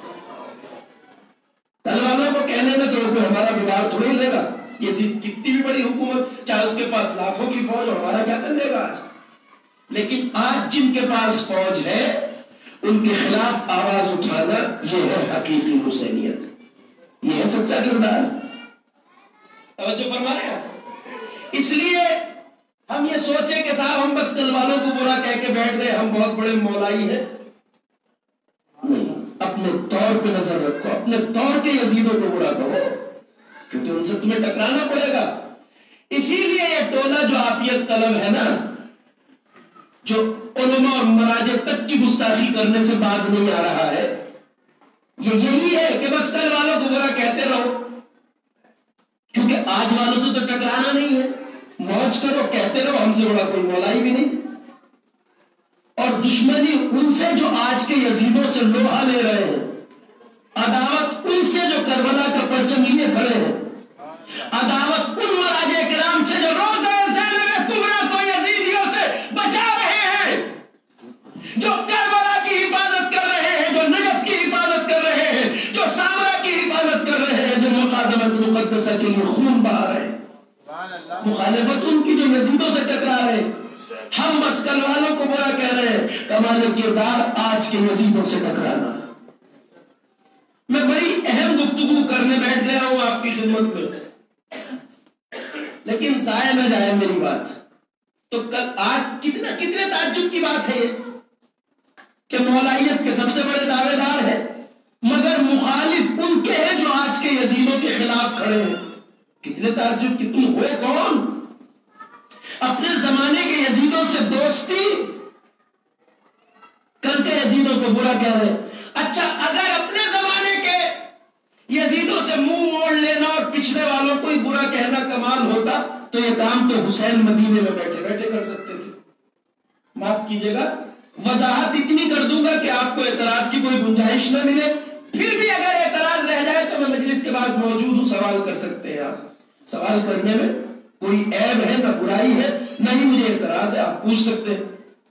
کل والوں کو کہنے میں سے وہ کوئی ہمارا بگاڑ تھوڑی لے گا. یزید کتنی بھی بڑی حکومت، چاہے اس کے پاس لاکھوں کی فوج، ہمارا کیا کر لے گا آج. لیکن آج جن کے پاس فوج ہے ان کے خلاف آواز اٹھانا، یہ ہے حقیقی حسینیت، یہ ہے سچا کردار۔ توجہ فرما رہے ہیں؟ اس لیے ہم یہ سوچیں کہ صاحب ہم بس کل والوں کو برا کہہ کے بیٹھ گئے، ہم بہت بڑے مولائی ہیں، نہیں، اپنے طور پہ نظر رکھو، اپنے طور کے یزیدوں کو برا کہو، کیونکہ ان سے تمہیں ٹکرانا پڑے گا۔ اسی لیے یہ ٹولہ جو عافیت طلب ہے نا، جو علماء اور مراجع تک کی گستاخی کرنے سے باز نہیں آ رہا ہے، یہ یہی ہے کہ بس کل والوں کو برا کہتے رہو، کیونکہ آج والوں سے تو ٹکرانا نہیں ہے، موج کرو، کہتے رہو، ہم سے بڑا کوئی مولائی بھی نہیں۔ اور دشمنی ان سے جو آج کے یزیدوں سے لوہا لے رہے ہیں، عداوت ان سے جو کربلا کا پرچم لیے کھڑے ہیں، عداوت ان مراجع کرام سے جو روزہ زینب کبریٰ کو یزیدیوں سے بچا رہے ہیں، جو کربلا کی حفاظت کر رہے ہیں، جو نجف کی حفاظت کر رہے ہیں، جو سامرا کی حفاظت کر رہے ہیں، جو مقدمت مقدسہ کے لیے خون بہا رہے ہیں، مخالفت ان کی جو یزیدوں سے ٹکرا رہے ہیں۔ ہم بس کل والوں کو برا کہہ رہے ہیں، کمال کردار آج کے یزیدوں سے ٹکرانا۔ میں بڑی اہم گفتگو کرنے بیٹھ گیا ہوں آپ کی خدمت میں، لیکن ضائع نہ جائے میری بات، تو کل آج کتنا کتنے تعجب کی بات ہے یہ کہ مولائیت کے سب سے بڑے دعوے دار ہیں، مگر مخالف ان کے ہیں جو آج کے یزیدوں کے خلاف کھڑے ہیں۔ کتنے تعجب کہ تم ہوئے کون؟ اپنے زمانے کے یزیدوں سے دوستی، کل کے یزیدوں کو برا کہہ رہے ہیں۔ اچھا، اگر اپنے زمانے کے یزیدوں سے منہ موڑ لینا اور پچھلے والوں کو ہی برا کہنا کمال ہوتا تو یہ کام تو حسین مدینے میں بیٹھے بیٹھے کر سکتے تھے۔ معاف کیجیے گا، وضاحت اتنی کر دوں گا کہ آپ کو اعتراض کی کوئی گنجائش نہ ملے، پھر بھی اگر اعتراض رہ جائے تو میں مجلس کے بعد موجود ہوں، سوال کر سکتے ہیں آپ۔ سوال کرنے میں کوئی عیب ہے نہ برائی ہے، نہ ہی مجھے اعتراض ہے، آپ پوچھ سکتے ہیں۔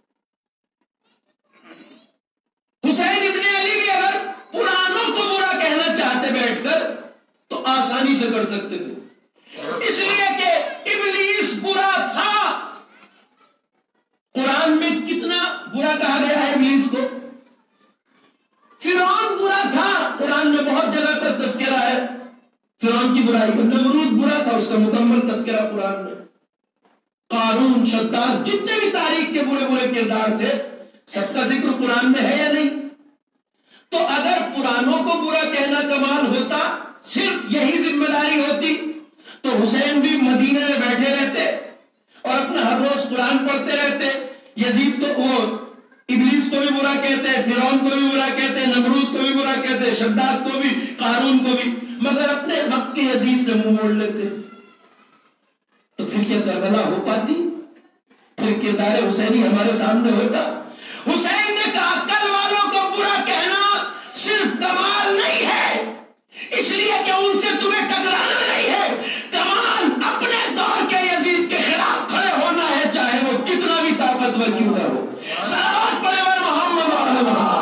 حسین ابن علی بھی اگر پرانوں کو برا کہنا چاہتے بیٹھ کر تو آسانی سے کر سکتے تھے، اس لیے کہ ابلیس برا تھا۔ قرآن میں کتنا برا کہا گیا ہے ابلیس کو۔ فرعون برا تھا، قرآن میں بہت جگہ پر تذکرہ ہے فرعون کی برائی میں۔ نمرود برا تھا، اس کا مکمل تذکرہ قرآن میں۔ قارون، شداد، جتنے بھی تاریخ کے برے برے کردار تھے، سب کا ذکر قرآن میں ہے یا نہیں؟ تو اگر پرانوں کو برا کہنا کمال ہوتا، صرف یہی ذمہ داری ہوتی، تو حسین بھی مدینے میں بیٹھے رہتے اور اپنا ہر روز قرآن پڑھتے رہتے۔ یزید تو وہ ابلیس کو بھی برا کہتے ہیں، فرعون کو بھی برا کہتے ہیں، نمرود کو بھی برا کہتے ہیں، شداد کو بھی، قارون کو بھی، مگر اپنے وقت کے یزید سے منہ موڑ لیتے۔ تو پھر کیا کربلا ہو پاتی؟ پھر کردار حسینی ہمارے سامنے ہوتا؟ حسین نے کہا کل والوں کو برا کہنا صرف کمال نہیں ہے، اس لیے کہ ان سے تمہیں ٹکرانا نہیں ہے، کمال اپنے دور کے یزید کے خلاف کھڑے ہونا ہے، چاہے وہ کتنا بھی طاقتور کیوں نہ ہو۔ صلوات پڑھے اور محمد و آل محمد۔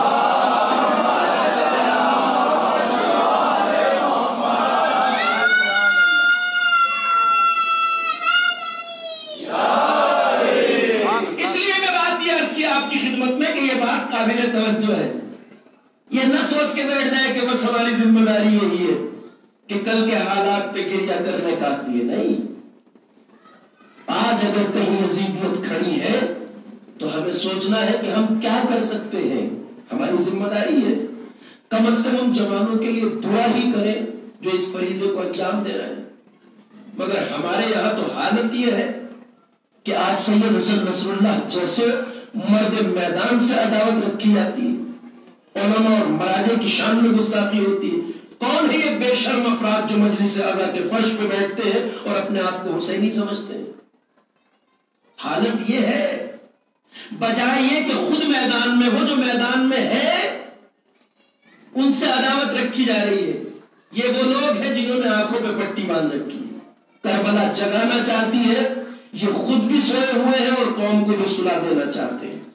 قابل توجہ ہے، یہ نہ سوچ کے بیٹھ جائے کہ بس ہماری ذمہ داری یہی ہے کہ کل کے حالات پہ گریہ کرنے کافی ہے، نہیں۔ آج اگر کہیں یزیدیت کھڑی ہے تو ہمیں سوچنا ہے کہ ہم کیا کر سکتے ہیں، ہماری ذمہ داری ہے۔ کم از کم ان جوانوں کے لیے دعا ہی کریں جو اس فریضے کو انجام دے رہے ہیں۔ مگر ہمارے یہاں تو حالت یہ ہے کہ آج سید حسن نصر اللہ جیسے مرد میدان سے عداوت رکھی جاتی ہے، علماء اور مراجع کی شان میں گستاخی ہوتی ہے۔ کون ہے یہ بے شرم افراد جو مجلس اعضا کے فرش پہ بیٹھتے ہیں اور اپنے آپ کو حسینی سمجھتے ہیں؟ حالت یہ ہے، بجائے یہ کہ خود میدان میں ہو، جو میدان میں ہے ان سے عداوت رکھی جا رہی ہے۔ یہ وہ لوگ ہیں جنہوں نے آنکھوں پہ پٹی باندھ رکھی ہے۔ کربلا جگانا چاہتی ہے، یہ خود بھی سوئے ہوئے ہیں اور قوم کو بھی سلا دینا چاہتے ہیں۔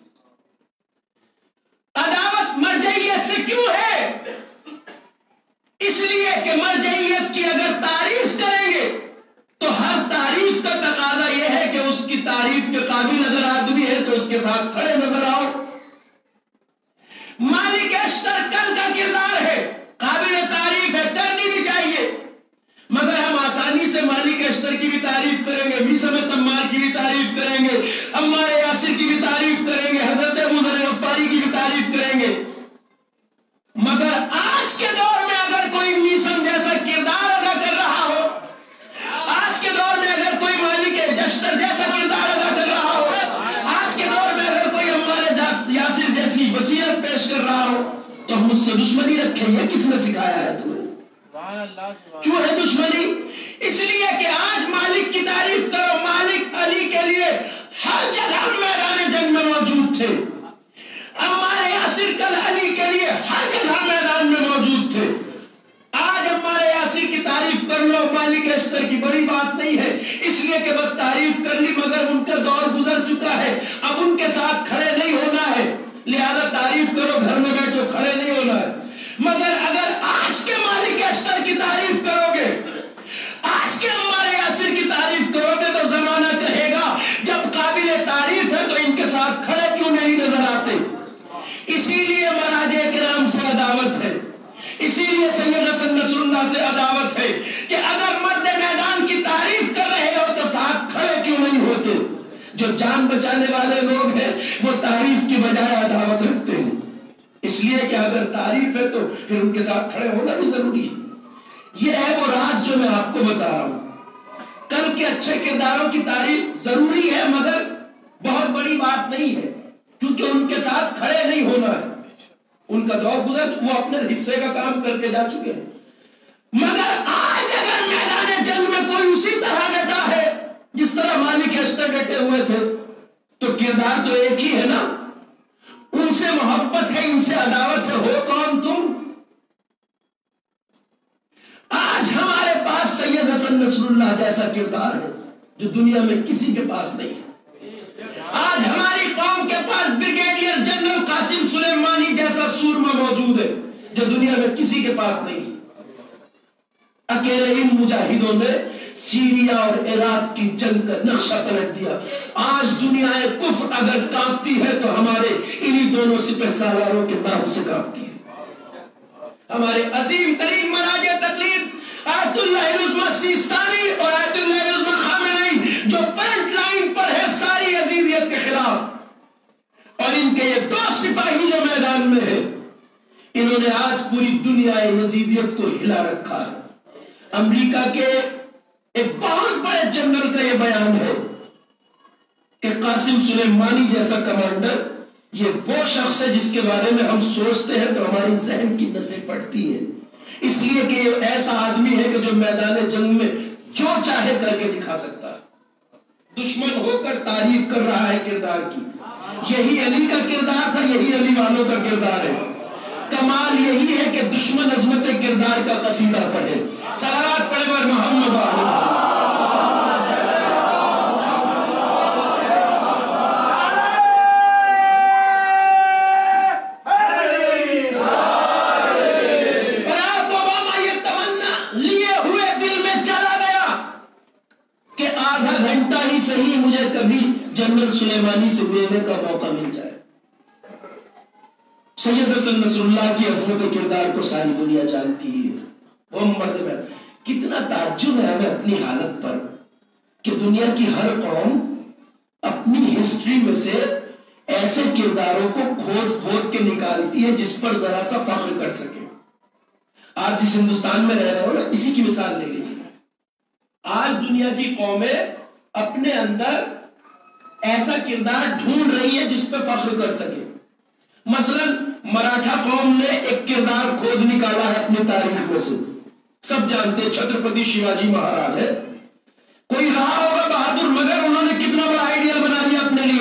عداوت مرجعیت سے کیوں ہے؟ اس لیے کہ مرجعیت کی اگر تعریف کریں گے تو ہر تعریف کا تقاضا یہ ہے کہ اس کی تعریف کے قابل اگر آدمی ہے تو اس کے ساتھ کھڑے نظر آؤ۔ मालिक अश्तर कल का किरदार है, काबिल तारीफ है, करनी भी चाहिए, मगर हम आसानी से मालिक अश्तर की भी तारीफ करेंगे, मीसम तम्मार की भी तारीफ करेंगे, अम्मार यासिर की भी तारीफ करेंगे, हजरत अबू ज़र गफ़ारी की भी तारीफ करेंगे। मगर आज के दौर में अगर कोई मीसम जैसा किरदार अदा कर रहा हो, आज के दौर में अगर कोई मालिक अश्तर जैसा किरदार अदा कर रहा हो, आज के दौर में अगर कोई अम्मार यासिर जैसी बसीरत पेश कर रहा हो, तो हम उससे दुश्मनी रखेंगे। किसने सिखाया है तुम्हें? क्यों है दुश्मनी? इसलिए कि आज मालिक की तारीफ करो। मालिक अली के लिए हर जगह मैदान जंग में मौजूद थे, अम्मार यासिर कल अली के लिए हर जगह मैदान में मौजूद थे। आज अम्मार यासिर की तारीफ कर लो, मालिक अश्तर की बड़ी बात नहीं है, इसलिए कि बस तारीफ कर ली, मगर उनका दौर गुजर चुका है, अब उनके साथ खड़े नहीं होना है, लिहाजा तारीफ करो, घर में बैठो, खड़े नहीं होना है। मगर अगर आज के मालिक अश्तर की तारीफ करोगे, आज के अम्मार यासिर की तारीफ करोगे, तो जमाना कहेगा जब काबिल तारीफ है तो इनके साथ खड़े क्यों नहीं नजर आते। इसीलिए मराजे किराम से अदावत है, इसीलिए सैयद हसन नसरुल्लाह से अदावत है कि अगर मर्द मैदान की तारीफ कर रहे हो तो साथ खड़े क्यों नहीं होते। जो जान बचाने वाले लोग हैं वो तारीफ की बजाय अदावत रखते हैं, इसलिए कि अगर तारीफ है तो फिर उनके साथ खड़े होना भी जरूरी है। यह है वो राज जो मैं आपको बता रहा हूं। कल के अच्छे किरदारों की तारीफ जरूरी है, मगर बहुत बड़ी बात नहीं है, क्योंकि उनके साथ खड़े नहीं होना है। उनका दौर गुजर, वो अपने हिस्से का काम करके जा चुके हैं। मगर आज अगर मैदान जंग में कोई उसी तरह डटा है जिस तरह मालिक अश्तर डटे हुए थे, तो किरदार तो एक ही है ना, उनसे मोहब्बत है, इनसे अदावत है। हो कौन तुम? आज हमारे पास सैयद हसन नसरुल्लाह जैसा किरदार है जो दुनिया में किसी के पास नहीं है। आज हमारी कौम के पास ब्रिगेडियर जनरल कासिम सुलेमानी जैसा सूरमा मौजूद है जो दुनिया में किसी के पास नहीं है। अकेले इन मुजाहिदों ने सीरिया और इराक की जंग का नक्शा पलट दिया। आज दुनिया कुफ्र अगर कांपती है तो हमारे इन्हीं दोनों सिपह सालारों के नाम से कांपती है। हमारे अजीम तरीन मराजे तकलीद आयतुल्लाह उज़्मा सिस्तानी और आयतुल्लाह उज़्मा खामेनी जो फ्रंट लाइन पर है सारी अजीदियत के खिलाफ, और इनके ये दो सिपाही जो मैदान में है, इन्होंने आज पूरी दुनिया यजीदियत को हिला रखा है। अमेरिका के एक बहुत बड़े जनरल का यह बयान है कि कासिम सुलेमानी जैसा कमांडर ये वो शख्स है जिसके बारे में हम सोचते हैं तो हमारी जहन की नसें पड़ती हैं, इसलिए कि ये ऐसा आदमी है कि जो मैदान जंग में जो चाहे करके दिखा सकता है। दुश्मन होकर तारीफ कर रहा है किरदार की। यही अली का किरदार था, यही अली वालों का किरदार है। कमाल यही है कि दुश्मन अजमत किरदार का कसीदा पढ़े, सलावत पढ़े और मोहम्मद बराक ओबामा ये तमन्ना लिए हुए दिल में चला गया कि आधा घंटा ही सही मुझे कभी जनरल सुलेमानी से मिलने का मौका मिल जाए। सैयद हसन नसरुल्लाह की अज़मत किरदार को सारी दुनिया जानती है। वो मर्द में कितना ताज्जुब है हमें अपनी हालत पर कि दुनिया की हर कौम अपनी हिस्ट्री में से ऐसे किरदारों को खोद खोद के निकालती है जिस पर जरा सा फख्र कर सके। आप जिस हिंदुस्तान में रह रहे हो ना, इसी की मिसाल ले लीजिए। आज दुनिया की कौमें अपने अंदर ऐसा किरदार ढूंढ रही है जिस पर फख्र कर सके। मसलन मराठा कौम ने एक किरदार खोद निकाला है अपनी तारीख में से, सब जानते हैं छत्रपति शिवाजी महाराज है। कोई रहा होगा बहादुर, मगर उन्होंने कितना बड़ा आइडियल बना लिया अपने लिए।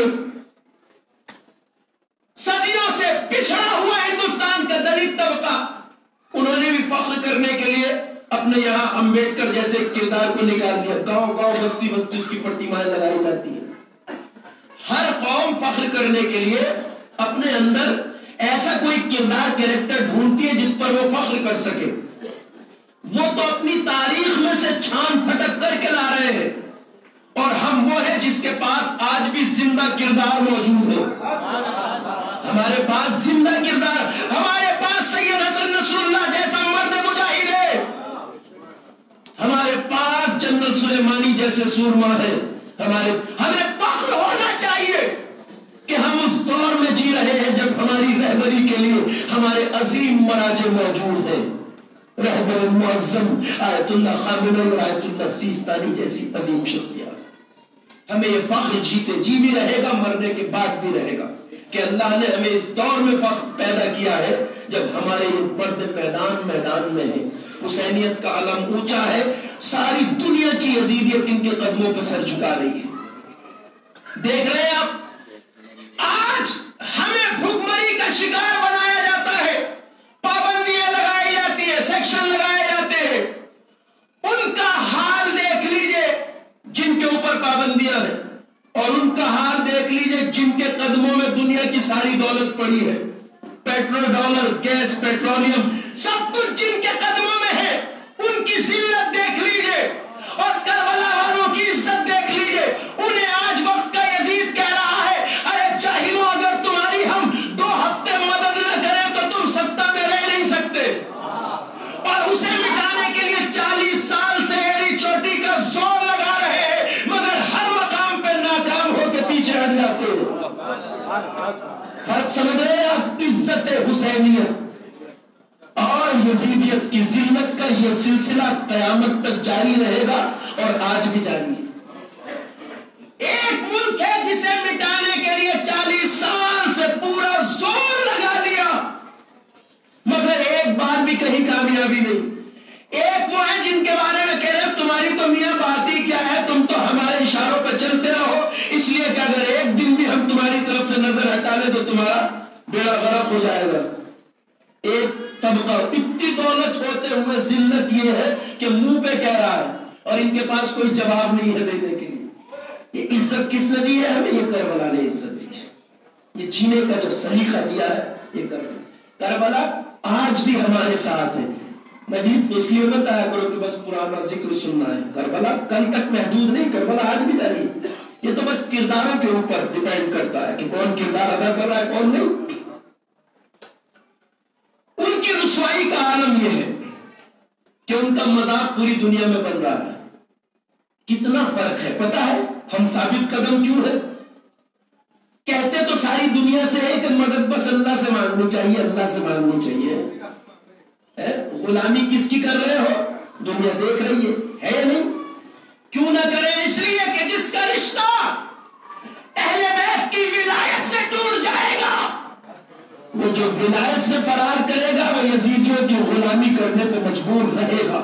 सदियों से पिछड़ा हुआ हिंदुस्तान का दलित तबका, उन्होंने भी फख्र करने के लिए अपने यहां अंबेडकर जैसे किरदार को निकाल दिया। गांव गांव बस्ती बस्ती उसकी प्रतिमाएं लगाई जाती है। हर कौम फख्र करने के लिए अपने अंदर ऐसा कोई किरदार कैरेक्टर ढूंढती है जिस पर वो फख्र कर सके। वो तो अपनी तारीख में से छान फटक करके ला रहे हैं, और हम वो है जिसके पास आज भी जिंदा किरदार मौजूद है। ہمارے پاس زندہ کردار، ہمارے پاس سید حسن نصر اللہ جیسا مرد مجاہد ہے، ہمارے پاس جنرل سلیمانی جیسے سورما ہے، ہمارے ہمیں فخر ہونا چاہیے کہ ہم اس دور میں جی رہے ہیں جب ہماری رہبری کے لیے ہمارے عظیم مراجع موجود ہیں، رہبر معظم آیت اللہ خامنہ اور آیت اللہ سیستانی جیسی عظیم شخصیات۔ ہمیں یہ فخر جیتے جی بھی رہے گا، مرنے کے بعد بھی رہے گا کہ اللہ نے ہمیں اس دور میں فخر پیدا کیا ہے جب ہمارے یہ مرد میدان میدان میں ہے، حسینیت کا علم اونچا ہے، ساری دنیا کی یزیدیت ان کے قدموں پہ سر جھکا رہی ہے۔ دیکھ رہے ہیں آپ آج ہمیں بھوکمری کا شکار بنایا جاتا ہے، پابندیاں لگائی جاتی ہیں، سیکشن لگائے جاتے ہیں، ان کا حال دیکھ لیجئے جن کے اوپر پابندیاں ہیں، اور ان کا حال دیکھ لیجئے جن کے قدموں میں دنیا کی ساری دولت پڑی ہے، پیٹرول ڈالر گیس پیٹرولیم سب کچھ جن کے قدموں میں ہے، ان کی ذلت دیکھ لیجئے اور کربلا والوں کی عزت دیکھ لیجئے۔ انہیں آج وقت کا یزید کہہ رہا ہے ارے جاہلوں اگر تمہاری ہم دو ہفتے مدد نہ کریں تو تم سत्ता میں رہ نہیں سکتے، اور اسے مٹانے کے لیے چالیس سال سے ایڑی چوٹی کا زور لگا رہے ہیں، مگر ہر مقام پہ ناکام ہو کے پیچھے ہٹ جاتے ہیں۔ فرق سمجھ رہے ہیں آپ؟ عزت حسینیت اور یزیدیت کی ذلت کا یہ سلسلہ قیامت تک جاری رہے گا، اور آج بھی جاری ہے۔ ایک ملک ہے جسے مٹانے کے لیے چالیس سال سے پورا زور لگا لیا، مگر ایک بار بھی کہیں کامیابی نہیں۔ ایک وہ ہے جن کے بارے میں کہہ رہے تمہاری تو میاں بات ہی کیا ہے، تم تو ہمارے اشاروں پہ چلتے رہو، اس لیے کہ اگر ایک دن بھی ہم تمہاری طرف سے نظر ہٹا لیں تو تمہارا بیڑا غرق ہو جائے گا۔ ایک طبقہ اتنی دولت ہوتے ہوئے ذلت یہ ہے کہ منہ پہ کہہ رہا ہے اور ان کے پاس کوئی جواب نہیں ہے دینے کے لیے۔ یہ عزت کس نے دی ہے ہمیں؟ یہ کربلا نے عزت دی ہے، یہ جینے کا جو سلیقہ دیا ہے یہ کربلا۔ کربلا آج بھی ہمارے ساتھ ہے۔ مجلس میں اس لیے مت آیا کرو کہ بس پرانا ذکر سننا ہے، کربلا کل تک محدود نہیں، کربلا آج بھی جاری ہے۔ یہ تو بس کرداروں کے اوپر ڈیپینڈ کرتا ہے کہ کون کردار ادا کر رہا ہے کون نہیں۔ ان کی رسوائی کا عالم یہ ہے کہ ان کا مذاق پوری دنیا میں بن رہا ہے۔ کتنا فرق ہے پتا ہے؟ ہم ثابت قدم کیوں ہے؟ کہتے تو ساری دنیا سے ہے کہ مدد بس اللہ سے مانگنی چاہیے، اللہ سے مانگنی چاہیے۔ غلامی کس کی کر رہے ہو؟ دنیا دیکھ رہی ہے، ہے یا نہیں؟ کیوں نہ کریں؟ اس لیے کہ جس کا رشتہ اہل بیت کی ولایت سے ٹوٹ جائے گا، وہ جو ولایت سے فرار کرے گا وہ یزیدیوں کی غلامی کرنے پہ مجبور رہے گا۔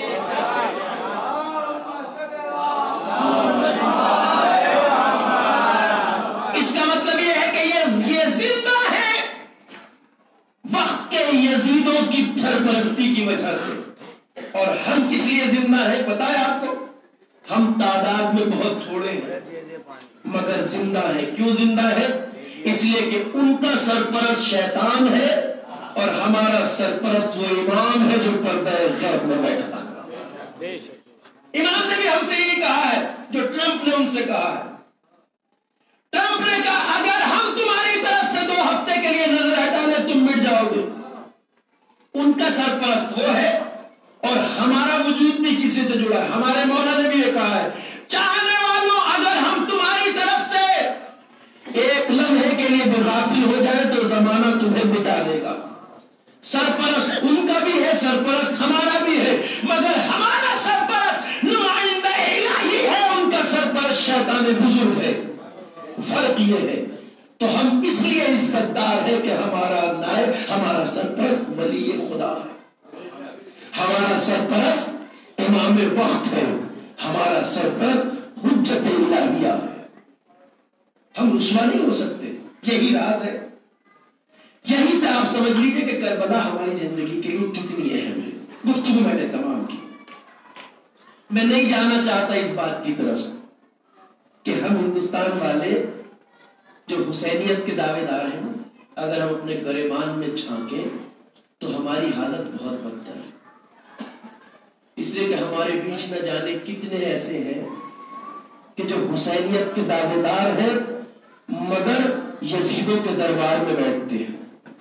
اس کا مطلب یہ ہے کہ یہ زندہ ہے وقت کے یزیدوں کی تھر پرستی کی وجہ سے، اور ہم کس لیے زندہ ہیں پتا ہے آپ کو؟ ہم تعداد میں بہت تھوڑے ہیں مگر زندہ ہیں۔ کیوں زندہ ہے؟ اس لیے کہ ان کا سرپرست شیطان ہے اور ہمارا سرپرست وہ امام ہے جو پردہ غیب میں بیٹھا ہے۔ امام نے بھی ہم سے یہی کہا ہے جو ٹرمپ نے ان سے کہا ہے۔ ٹرمپ نے کہا اگر ہم تمہاری طرف سے دو ہفتے کے لیے نظر ہٹا لیں تم مٹ جاؤ گے۔ ان کا سرپرست وہ ہے اور ہمارا وجود بھی کسی سے جڑا ہے۔ ہمارے مولا نے بھی یہ کہا ہے چاہنے والوں اگر ہم تمہاری طرف سے ایک لمحے کے لیے بھی غافل ہو جائے تو زمانہ تمہیں مٹا دے گا۔ سرپرست ان کا بھی ہے، سرپرست ہمارا بھی ہے، مگر ہمارا سرپرست نمائندہ الہی ہے، ان کا سرپرست شیطان بزرگ ہے۔ فرق یہ ہے تو ہم اس لیے عزت دار ہے کہ ہمارا نائب ہمارا سرپرست ولی خدا ہے، ہمارا سرپرست امام وقت ہے، ہمارا سرپرست حجت الہیہ ہے۔ ہم رسوا نہیں ہو سکتے، یہی راز ہے۔ یہیں سے آپ سمجھ لیجئے کہ کربلا ہماری زندگی کے لیے کتنی اہم ہے۔ گفتگو میں نے تمام کی، میں نہیں جانا چاہتا اس بات کی طرف کہ ہم ہندوستان والے جو حسینیت کے دعوے دار ہیں نا، اگر ہم اپنے گریبان میں جھانکیں تو ہماری حالت بہت بدتر ہے، اس لیے کہ ہمارے بیچ نہ جانے کتنے ایسے ہیں کہ جو حسینیت کے دعوے دار ہیں مگر یزیدوں کے دربار میں بیٹھتے ہیں.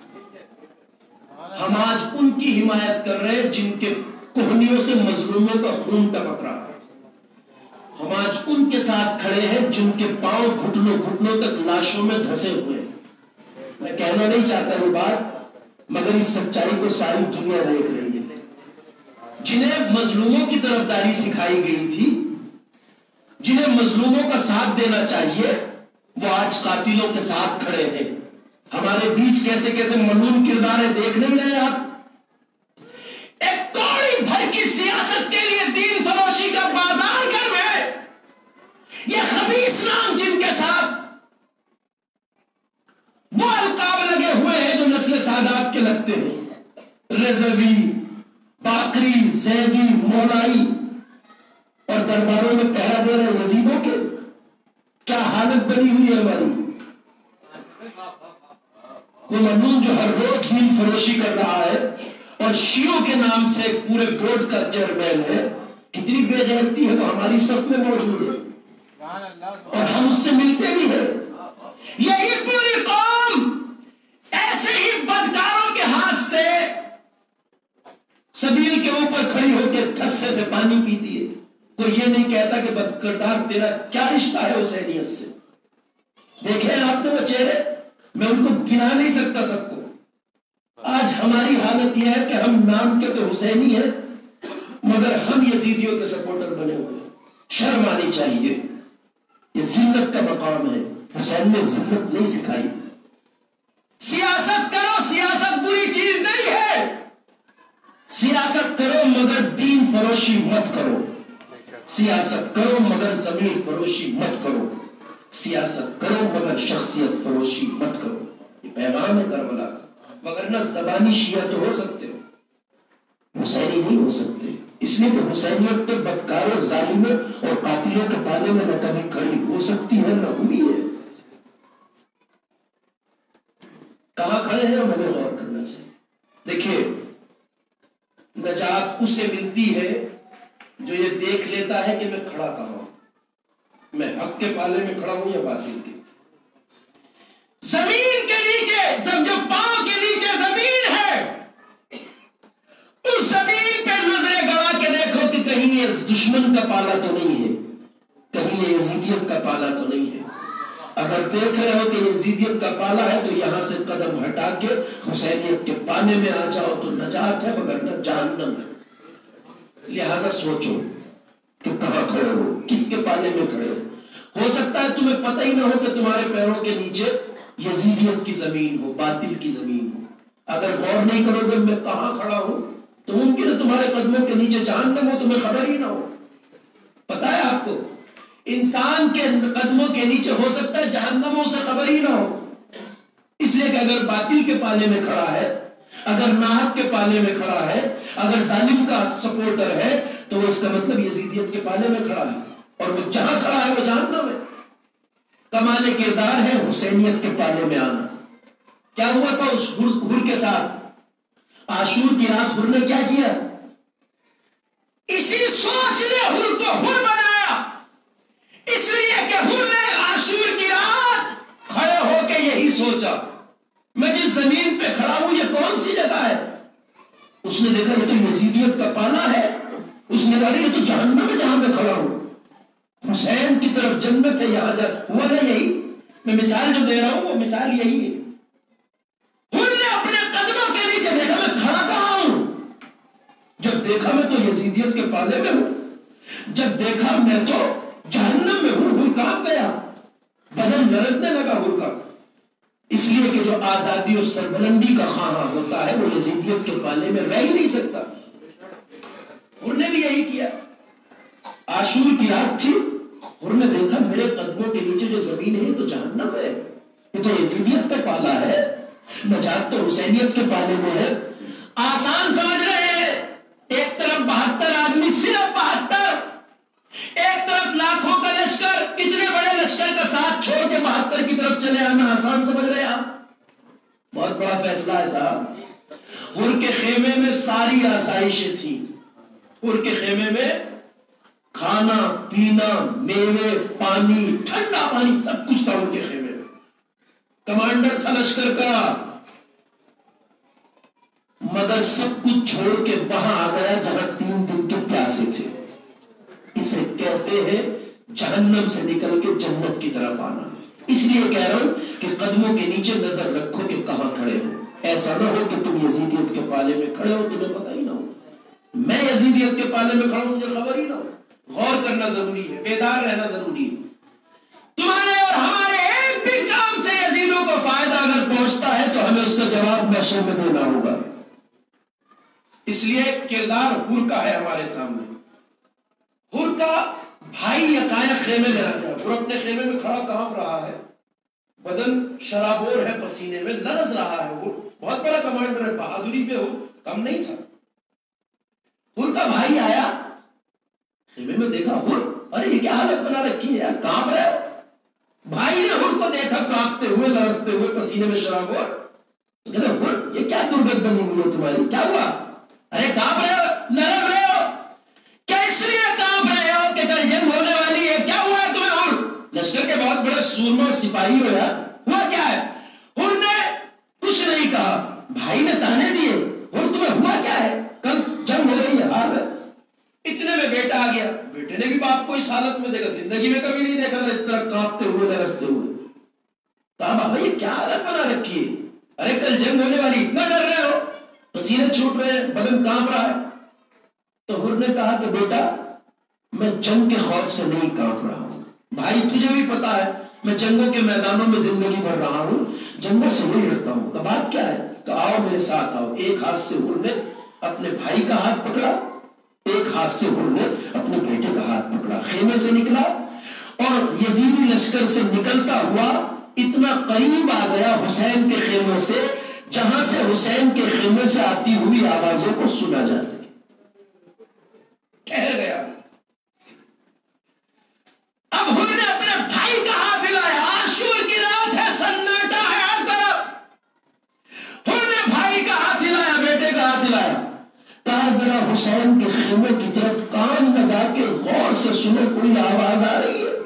ہم آج ان کی حمایت کر رہے ہیں جن کے کوہنیوں سے مظلوموں کا خون ٹپک رہا ہے. ہم آج ان کے ساتھ کھڑے ہیں جن کے پاؤں گھٹنوں گھٹنوں تک لاشوں میں دھسے ہوئے ہیں. میں کہنا نہیں چاہتا یہ بات، مگر اس سچائی کو ساری دنیا دیکھ رہی ہے. جنہیں مظلوموں کی طرفداری سکھائی گئی تھی، جنہیں مظلوموں کا ساتھ دینا چاہیے، وہ آج قاتلوں کے ساتھ کھڑے ہیں. ہمارے بیچ کیسے کیسے ملعون کردار ہے، دیکھ نہیں رہے آپ؟ ایک کوڑی بھر کی سیاست کے لیے دین فروشی کا بازار کر رہے، یہ خبیث نام جن کے ساتھ وہ القاب لگے ہوئے ہیں جو نسل سادات کے لگتے ہیں، رضوی، باقری، زیدی، مولائی، اور درباروں میں پہرا دے رہے یزیدوں کے. کیا حالت بنی ہوئی ہے ہماری. وہ ملعون جو ہر روز دین فروشی کر رہا ہے اور شیعوں کے نام سے پورے بورڈ کا چیئرمین ہے، کتنی بے غیرتی ہے وہ ہماری صف میں موجود ہے اور ہم اس سے ملتے بھی ہیں. یہی پوری قوم ایسے ہی بدکاروں کے ہاتھ سے سبیل کے اوپر کھڑی ہو کے ٹھسے سے پانی پیتی ہے. کوئی یہ نہیں کہتا کہ بدکردار تیرا کیا رشتہ ہے حسینیت سے. دیکھیں آپ نے وہ چہرے، میں ان کو گنا نہیں سکتا سب کو. آج ہماری حالت یہ ہے کہ ہم نام کے تو حسینی ہیں مگر ہم یزیدیوں کے سپورٹر بنے ہوئے ہیں. شرم آنی چاہیے. یہ ذلت کا مقام ہے. حسین نے ذلت نہیں سکھائی. سیاست کرو، سیاست بری چیز نہیں ہے. سیاست کرو مگر دین فروشی مت کرو. سیاست کرو مگر ضمیر فروشی مت کرو. سیاست کرو مگر شخصیت فروشی مت کرو. یہ پیغام ہے کربلا کا. وگرنہ زبانی شیعہ تو ہو سکتے ہو، حسینی نہیں ہو سکتے. اس لیے کہ حسینیت تو بدکاروں، ظالموں اور قاتلوں کے پالے میں نہ کبھی کھڑی ہو سکتی ہے نہ ہوئی ہے. کہاں کھڑے ہیں ہمیں غور کرنا چاہیے. دیکھیے، نجات اسے ملتی ہے جو یہ دیکھ لیتا ہے کہ میں کھڑا کہاں ہوں، میں حق کے پالے میں کھڑا ہوں یا باطل کے. زمین کے نیچے، جب جو پاؤں کے نیچے زمین ہے، اس زمین پہ نظریں گڑا کے دیکھو کہ کہیں یہ دشمن کا پالا تو نہیں ہے، کہیں یہ یزیدیت کا پالا تو نہیں ہے. اگر دیکھ رہے ہو کہ یزیدیت کا پالا ہے تو یہاں سے قدم ہٹا کے حسینیت کے پانے میں آ جاؤ تو نجات ہے، مگر نہ جہنم ہے. لہذا سوچو کہ کہاں کھڑے ہو، کس کے پانے میں کھڑے ہو. ہو سکتا ہے تمہیں پتہ ہی نہ ہو کہ تمہارے پیروں کے نیچے یزیدیت کی زمین ہو، باطل کی زمین ہو. اگر غور نہیں کرو گے میں کہاں کھڑا ہوں تو ممکن ہے تمہارے قدموں کے نیچے جہنم ہو، تمہیں خبر ہی نہ ہو. پتہ ہے آپ کو، انسان کے قدموں کے نیچے ہو سکتا ہے جہنم ہو، سے خبر ہی نہ ہو. اس لیے کہ اگر باطل کے پانے میں کھڑا ہے، اگر ناحق کے پانے میں کھڑا ہے، اگر ظالم کا سپورٹر ہے تو وہ اس کا مطلب یزیدیت کے پانے میں کھڑا ہے، اور وہ جہاں کھڑا ہے وہ جہنم ہے. کمال کردار ہے حسینیت کے پانے میں آنا. کیا ہوا تھا اس حر کے ساتھ؟ عاشور کی رات حر نے کیا کیا؟ اسی سوچ نے حر کو حر بنایا، اس لیے کہ حر نے عاشور کی رات کھڑے ہو کے یہی سوچا میں جس زمین پہ کھڑا ہوں یہ کون سی جگہ ہے. اس نے دیکھا یہ تو یزیدیت کا پالا ہے. اس نے کہا یہ تو جہنم ہے جہاں میں کھڑا ہوں. حسین کی طرف جنت ہے، یہاں جا ہوا نا. یہی میں مثال جو دے رہا ہوں وہ مثال یہی ہے. حر نے اپنے قدموں کے نیچے دیکھا میں کھڑا کہاں ہوں. جب دیکھا میں تو یزیدیت کے پالے میں ہوں، جب دیکھا میں تو جہنم میں ہوں. حر کانپ گیا، بدن لرزنے لگا حر کا. اس لیے کہ جو آزادی اور سربلندی کا خواہاں ہوتا ہے وہ یزیدیت کے پالے میں رہ ہی نہیں سکتا. حر نے بھی یہی کیا. عاشور کی رات تھی، حر نے دیکھا میرے قدموں کے نیچے جو زمین ہے تو جہنم ہے، یہ تو یزیدیت کا پالا ہے، نجات تو حسینیت کے پالے میں ہے. آسان سمجھ رہے ہیں، ایک طرف بہتر آدمی، صرف بہتر، ایک طرف لاکھوں کا لشکر، اتنے بڑے لشکر کا ساتھ چھوڑ کے بہتر کی طرف چلے آنا آسان سمجھ رہے ہیں آپ؟ بہت بڑا فیصلہ ہے صاحب. حر کے خیمے میں ساری آسائشیں تھیں. حر کے خیمے میں کھانا پینا، میوے، پانی، ٹھنڈا پانی، سب کچھ تھا ان کے خیمے میں. کمانڈر تھا لشکر کا، مگر سب کچھ چھوڑ کے وہاں آ گیا جہاں تین دن کے پیاسے تھے۔ اسے کہتے ہیں جہنم سے نکل کے جنت کی طرف آنا۔ اس لیے کہہ رہا ہوں کہ قدموں کے نیچے نظر رکھو کہ کہاں کھڑے ہو، ایسا نہ ہو کہ تم یزیدیت کے پالے میں کھڑے ہو تمہیں پتہ ہی نہ ہو، میں یزیدیت کے پالے میں کھڑا ہوں مجھے خبر ہی نہ ہو۔ غور کرنا ضروری ہے، بیدار رہنا ضروری ہے۔ تمہارے اور ہمارے ایک بھی کام سے یزیدوں کو فائدہ اگر پہنچتا ہے تو ہمیں اس کا جواب محشر میں دینا ہوگا۔ اس لیے کردار حر کا ہے ہمارے سامنے۔ حر کا بھائی یکایا خیمے میں آ گیا، حر اپنے خیمے میں کھڑا کانپ رہا ہے، بدن شرابور ہے، پسینے میں لرز رہا ہے۔ حر بہت بڑا کمانڈر ہے، بہادری پہ حر کم نہیں تھا۔ حر کا بھائی آیا، خیمے میں دیکھا، حر ارے یہ کیا حالت بنا رکھی ہے یار، کانپ رہے ہو۔ بھائی نے حر کو دیکھا کانپتے ہوئے، لرزتے ہوئے، پسینے میں شرابور، تو کہتے حر یہ کیا درگت بنی ہوئی ہے تمہاری، کیا ہوا؟ ارے کانپ رہے ہو، لرز رہے ہو، کیا اس لیے کانپ رہے ہو کہ کل جنگ ہونے والی ہے؟ کیا ہوا ہے تمہیں؟ حر لشکر کے بہت بڑے سورما اور سپاہی ہو یار، ہوا کیا ہے؟ حر نے کچھ نہیں کہا، بھائی نے تانے دیے، حر تمہیں ہوا کیا ہے؟ کل جنگ ہو رہی ہے، حال ہے۔ اتنے میں بیٹا آ گیا، بیٹے نے بھی باپ کو اس حالت میں دیکھا، زندگی میں کبھی نہیں دیکھا تھا اس طرح کانپتے ہوئے، لرزتے ہوئے۔ کہا بابا یہ کیا حالت بنا رکھی ہے؟ ارے کل جنگ ہونے والی، اتنا ڈر رہے ہو، پسینے چھوٹ رہے ہیں، بدن کانپ رہا ہے۔ تو حر نے کہا کہ بیٹا میں جنگ کے خوف سے نہیں کانپ رہا ہوں، بھائی تجھے بھی پتا ہے میں جنگوں کے میدانوں میں زندگی بھر رہا ہوں، جنگوں سے نہیں ڈرتا ہوں۔ کہ بات کیا ہے؟ کہ آؤ میرے ساتھ آؤ۔ ایک ہاتھ سے حر نے اپنے بھائی کا ہاتھ پکڑا، ایک ہاتھ سے حر نے اپنے بیٹے کا ہاتھ پکڑا، خیمے سے نکلا اور یزیدی لشکر سے نکلتا ہوا اتنا قریب آ گیا حسین کے خیموں سے جہاں سے حسین کے خیمے سے آتی ہوئی آوازوں کو سنا جا سکے۔ ٹھہر گیا۔ اب حر نے اپنے بھائی کا ہاتھ ہلایا، عاشور کی رات ہے، سناٹا ہے ہر طرف۔ حر نے بھائی کا ہاتھ ہلایا، بیٹے کا ہاتھ ہلایا، کہا ذرا حسین کے خیمے کی طرف کان لگا کے غور سے سنو کوئی آواز آ رہی ہے۔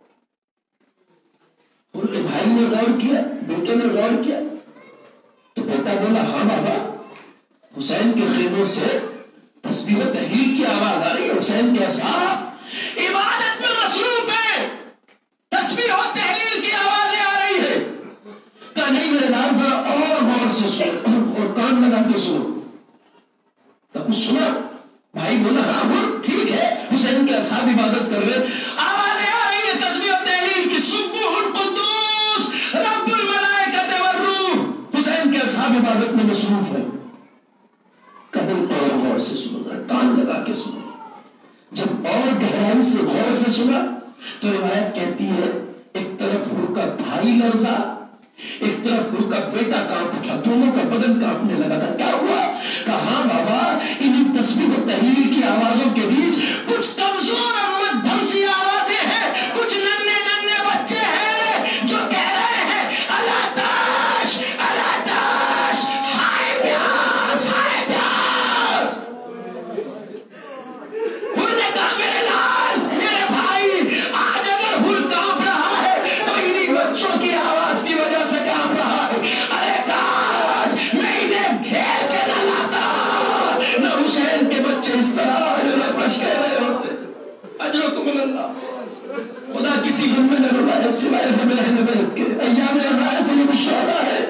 حر کے بھائی نے غور کیا، بیٹے نے غور کیا، تو بیٹا بولا ہاں بابا حسین کے خیموں سے تسبیح و تحلیل کی آواز آ رہی ہے، حسین کے اصحاب عبادت میں مصروف ہے، تسبیح و تحلیل کی آوازیں آ رہی ہے۔ کہا نہیں میرے نام ذرا اور غور سے سنو اور کان لگا کے سنو۔ تو کچھ سنا؟ بھائی بولا ہاں حر ٹھیک ہے، حسین کے اصحاب عبادت کر رہے، آوازیں آ رہی ہے تسبیح و تحلیل کی، سبح القدوس رب الملائکۃ والروح، حسین کے اصحاب عبادت میں مصروف ہے۔ قبل اور غور سے سنو، ذرا کان لگا کے سنو۔ جب اور گہرائی سے غور سے سنا تو روایت کہتی ہے ایک طرف حر کا بھائی لرزا، ایک طرف حر کا بیٹا کانپ اٹھا، دونوں کا بدن کانپنے لگا تھا۔ کیا ہوا؟ کہا ہاں بابا ان تسبیح و تحلیل کی آوازوں کے بیچ کچھ کمزور امت دھمسی آوازیں ہیں، کچھ ننھے ننھے بچے ہیں جو کہہ رہے ہیں اللہ تاش اللہ تاش، ہائے پیاس ہائے پیاس۔ حر نے کہا میرے لال میرے بھائی آج اگر حر کانپ رہا ہے تو انہی بچوں کی آواز کی وجہ سے کانپ رہا ہے۔ ارے کاش میں انہیں گھیر کے نہ لاتا، نہ حسین کے بچے اس طرح لپش کہہ رہے ہوتے۔ اجرکم اللہ، خدا کسی غم میں نہ رلائے سوائے غم اہل بیت کے، ایام عزائے سے یہ مشاہدہ ہے۔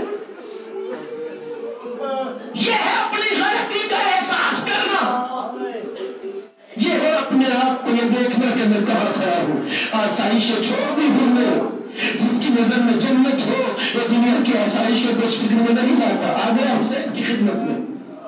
یہ ہے اپنی غلطی کا احساس کرنا، یہ ہے اپنے آپ کو یہ دیکھنا کہ میں کہاں کھڑا ہوں۔ آسائشیں چھوڑ دی حر نے، جس کی نظر میں جنت ہو وہ دنیا کی آسائشوں کو اس فکر میں نہیں لاتا، آ گیا حسین کی خدمت میں۔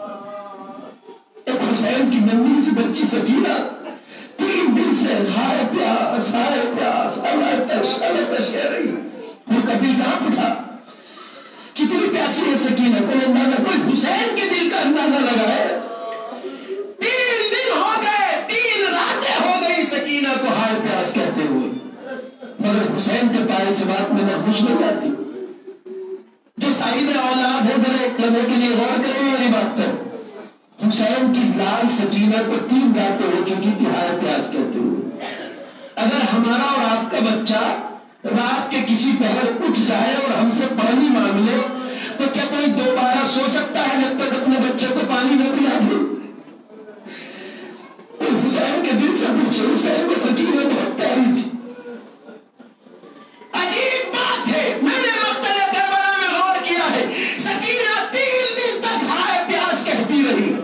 ایک حسین کی ننھی سی بچی سکینہ تین دن سے ہائے پیاس ہائے پیاس اللہ تش اللہ تش کہہ رہی، وہ کا دل کہاں اٹھا، کتنی پیاسی ہے سکینہ، کوئی اندازہ، کوئی حسین کے دل کا اندازہ لگائے۔ تین دن ہو گئے، تین راتیں ہو گئی سکینہ کو ہائے پیاس کہتے ہوئے، مگر حسین کے پائے سے بات میں لغزش نہیں آتی۔ جو صاحب اولاد ہے ذرا ایک لمحے کے لیے غور کریں میری بات پر، حسین کی لال سکینہ کو تین راتیں ہو چکی تھی ہائے پیاس کہتے ہوئے۔ اگر ہمارا اور آپ کا بچہ رات کے کسی پہر اٹھ جائے اور ہم سے پانی مانگ لے تو کیا کوئی دوبارہ سو سکتا ہے جب تک اپنے بچے کو پانی نہ پلا دے؟ حسین کے دل سے پوچھے، حسین کو سکینہ بہت پیاری تھی. عجیب بات ہے، میں نے مقتل کربلا میں غور کیا ہے، سکینہ تین دن تک ہائے پیاس کہتی رہی،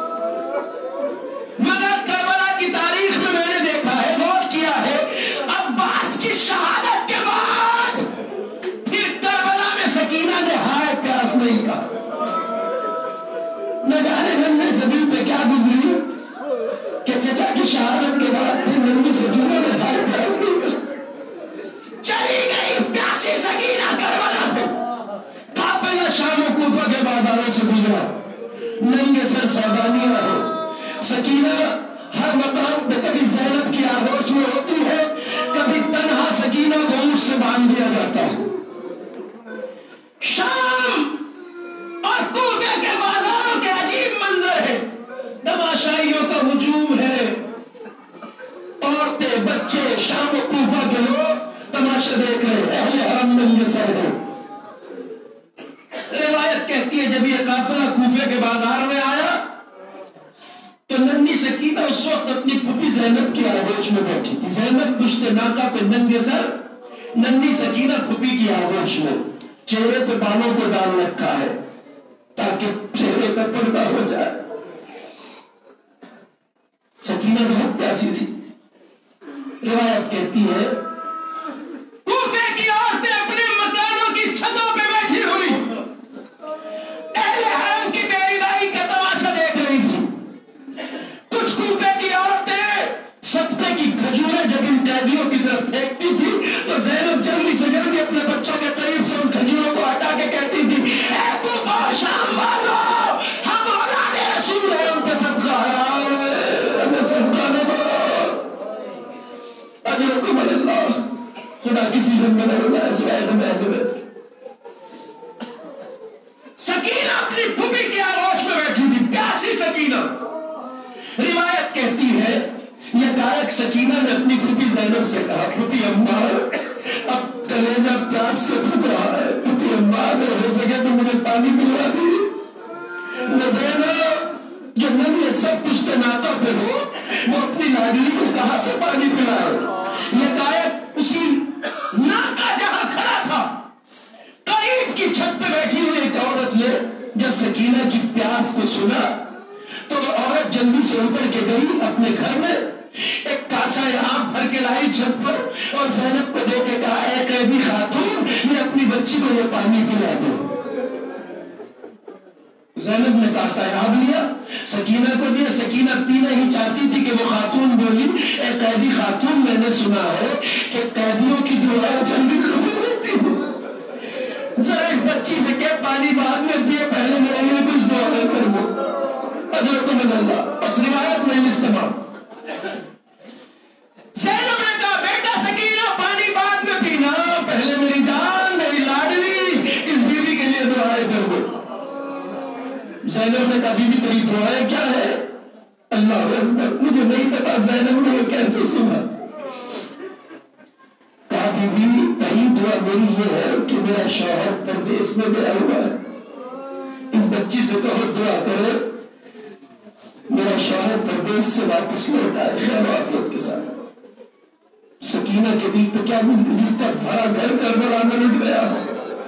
مگر کربلا کی تاریخ میں میں نے دیکھا ہے، غور کیا ہے، عباس کی شہادت کے بعد پھر کربلا میں سکینہ نے ہائے پیاس نہیں کہا. نہ جانے ننے سے دل پہ کیا گزری کہ چچا کی شہادت کے بعد پھر ننی سکینہ نے ہائے پیاس نہیں کہا. چلی گئی پیاسی سکینہ کربلا سے. قافلہ شام و کوفہ کے بازاروں سے گزرا، ننگے سر سودانیاں ہیں. سکینہ ہر مقام پہ کبھی زینب کی آغوش میں ہوتی ہے، کبھی تنہا سکینہ کو اونٹ سے باندھ دیا جاتا ہے. شام اور کوفے کے بازاروں کے عجیب منظر ہے، تماشائیوں کا ہجوم ہے. عورتیں، بچے، شام و کوفہ کے لوگ تماشا دیکھ رہے، اہل حرم ننگے سر ہیں. روایت کہتی ہے جب یہ قافلہ کوفے کے بازار میں آیا تو ننی سکینہ اس وقت اپنی پھوپھی زینب کی آغوش میں بیٹھی تھی. زینب پشت ناقہ پہ ننگے سر، ننی سکینہ پھوپھی کی آغوش میں، چہرے پہ بالوں کو ڈال رکھا ہے تاکہ چہرے کا پردہ ہو جائے. سکینہ بہت پیاسی تھی. روایت کہتی ہے کوفے کی عورتیں اپنے مکانوں کی چھتوں پہ بیٹھی ہوئی اہل حرم کی بے ادائی کا تماشا دیکھ رہی تھی. کچھ کوفے کی عورتیں صدقے کی کھجوریں جب ان قیدیوں کی طرف پھینکتی تھی تو زینب جلدی سے جلدی اپنے بچوں کے قریب سے ان کھجوروں کو ہٹا کے کہتی تھی، اے کوفہ شام والو، ہم اولاد رسول ہیں، ہم پہ صدقہ حرام ہے، ہمیں صدقہ نہ دو. اجرکم اللہ، خدا کسی دن میں نہ رلا سوائے نمائے میں. سکینہ اپنی پھوپھی کی آغوش میں بیٹھی تھی، پیاسی سکینہ. روایت کہتی ہے یکایک سکینہ نے اپنی پھوپھی زینب سے کہا، پھوپھی اماں اب کلیجہ پیاس سے پھک رہا ہے، پھوپھی اماں اگر ہو سکے تو مجھے پانی پلوا دی. نہ زینب جو ننگے سب پشت ناقہ پہ ہو وہ اپنی لاڈلی کو کہاں سے پانی پلائے. یکایک اسی ناقہ جہاں کھڑا تھا قریب کی چھت پہ بیٹھی ہوئی ایک عورت نے جب سکینہ کی پیاس کو سنا تو وہ عورت جلدی سے اتر کے گئی اپنے گھر میں، ایک کاسا آم بھر کے لائی چھت پر اور زینب کو دے کے کہا، اے قیدی خاتون، میں اپنی بچی کو یہ پانی پلا دوں. زینب نے کاسا آم لیا، سکینہ کو دیا. سکینہ پینا ہی چاہتی تھی کہ وہ خاتون بولی، اے قیدی خاتون، میں نے سنا ہے کہ قیدیوں کی دعائیں جلدی قبول ہوتی ہیں، ذرا اس بچی سے کہ پانی بعد میں دیے، پہلے میرے لیے کچھ دعائیں کر دو. اجرکم اللہ. اس روایت میں استعمال زینب نے کہا، بیٹا سکینہ پانی بعد میں پینا، پہلے میری جان، میری لاڈلی، اس بیوی کے لیے دعائیں کر دو. زینب نے کہا، بیوی تیری دعائیں کیا ہے؟ اللہ اکبر. مجھے نہیں پتا زینب نے یہ کیسے سنا. کہا بیوی پہلی دعا میری یہ ہے کہ میرا شوہر پردیس میں گیا ہوا ہے، اس بچی سے کہو دعا کرے میرا شوہر پردیس سے واپس لوٹ آئے خیر وافیت کے ساتھ. سکینہ کے دل پہ کیا گزری، جس کا بھرا گھر کربلا میں لٹ گیا ہو.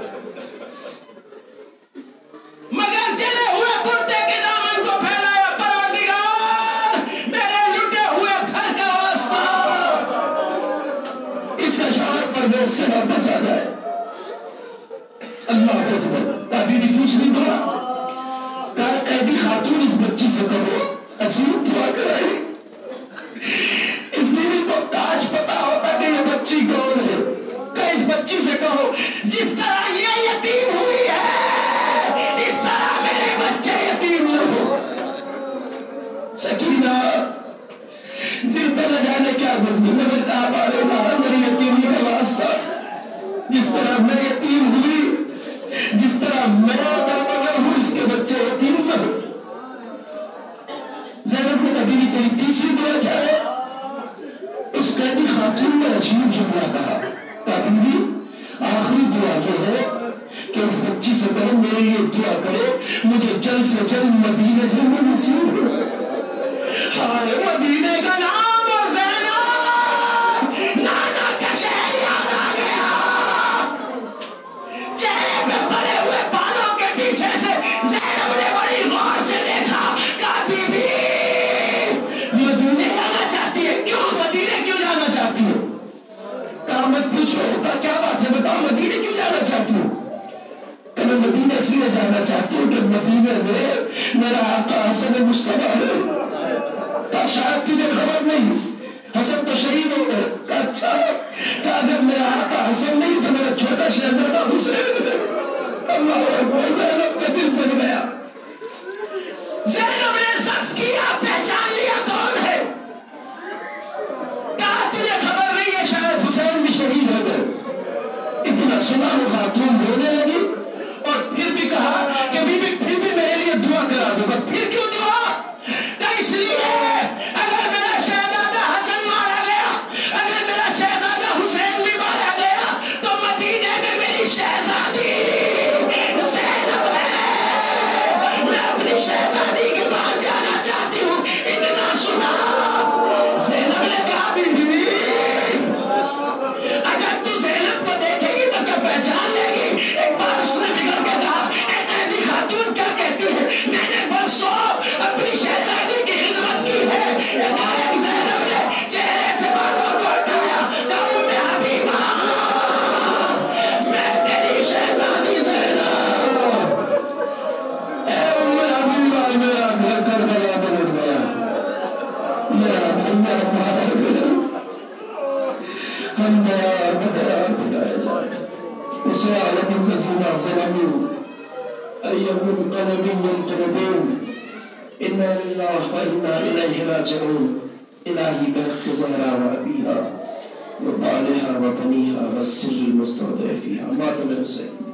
مگر جلے ہوئے کرتے کے دامن کو پھیلایا، پروردگار میرے لٹے ہوئے گھر کا واسطہ، اس کا شوہر پردیس سے واپس آ جائے. اللہ اکبر. کبھی بھی دوسری دعا کہا، قیدی خاتون اس بچی سے کہو، عجیب دعا کرائی، اس بیوی کو کاش پتا ہوتا کہ یہ بچی کون ہے. کہ اس بچی سے کہو جس طرح یہ یتیم ہوئی ہے اس طرح میرے بچے یتیم نہ ہو. سکینہ دل پہ نہ جانے کیا گزری، مگر کہا بارے ماں میری یتیمی کا واسطہ، جس طرح میں یتیم ہوئی، جس طرح میں درمگر ہوں، اس کے بچے یتیم نہ ہو. زینب نے کبھی نہیں کوئی تیسری دعا کیا ہے. اس قیدی خاتون نے عجیب جملہ کہا، کہا بیوی مجھے جلد سے جلد مدینے سے نصیب ہو۔ ہائے مدینے کا نام اور زینب، نانا کا شہر یاد آ گیا۔ چہرے پہ پڑے ہوئے بالوں کے پیچھے سے زینب نے بڑی غور سے دیکھا، کہا بی بی مدینے جانا چاہتی ہے؟ کیوں مدینے کیوں جانا چاہتی ہو؟ کہا مت پوچھو، کہا کیا بات ہے بتاؤ، مدینے کیوں جانا چاہتی ہو؟ کہ میں مدینے اس لیے جانا چاہتی ہوں کہ مدینے میں میرا آقا حسن مصطفیٰ ہے۔ کہا شاید تجھے خبر نہیں، حسن تو شہید ہو گئے۔ کہا اچھا، کہ اگر میرا آقا حسن نہیں تو میرا چھوٹا شہزادہ حسین ہے۔ اللہ اکبر، زینب کا دل بن گیا۔ زینب نے ضبط کیا، پہچان لیا کون ہے۔ کہا تجھے خبر نہیں ہے شاید حسین بھی شہید ہو گئے۔ اتنا سنا وہ خاتون رونے لگی اور پھر بھی کہا کہ بی بی پھر بھی میرے لیے دعا کرا دو۔ پھر کیوں دعا؟ کہ اس لیے اگر میرا شہزادہ حسن مارا گیا، اگر میرا شہزادہ حسین بھی مارا گیا تو مدینے میں میری شہزادی زینب ہے، میں اپنی شہزادی کے پاس جانا چاہتی ہوں۔ اتنا سنا زینب نے کہا بی بی اگر تو زینب کو دیکھے گی تو کیا پہچان لے گی؟ ایک بار اس نے بگڑ کے کہا اے قیدی خاتون کیا کہتی ہے؟ میں نے برسوں اپنی شہزادی کی خدمت کی ہے۔ ایک زینب نے چہرے سے بالوں کو اٹھایا، کہا ام حبیبہ میں تیری شہزادی زینب۔ اے ام حبیبہ میرا گھر کربلا میں اٹھ گیا، میرا بھیا مارا گیا، ہم بیار بیار بلائے جائے اسے عالم الذین ظلموا ای منقلب ینقلبون انا للہ و انا الیہ راجعون۔ الہی بخت زہرا و ابیہا و بالہا و بنیہا و السر المستودع فیہا۔ ماتم حسین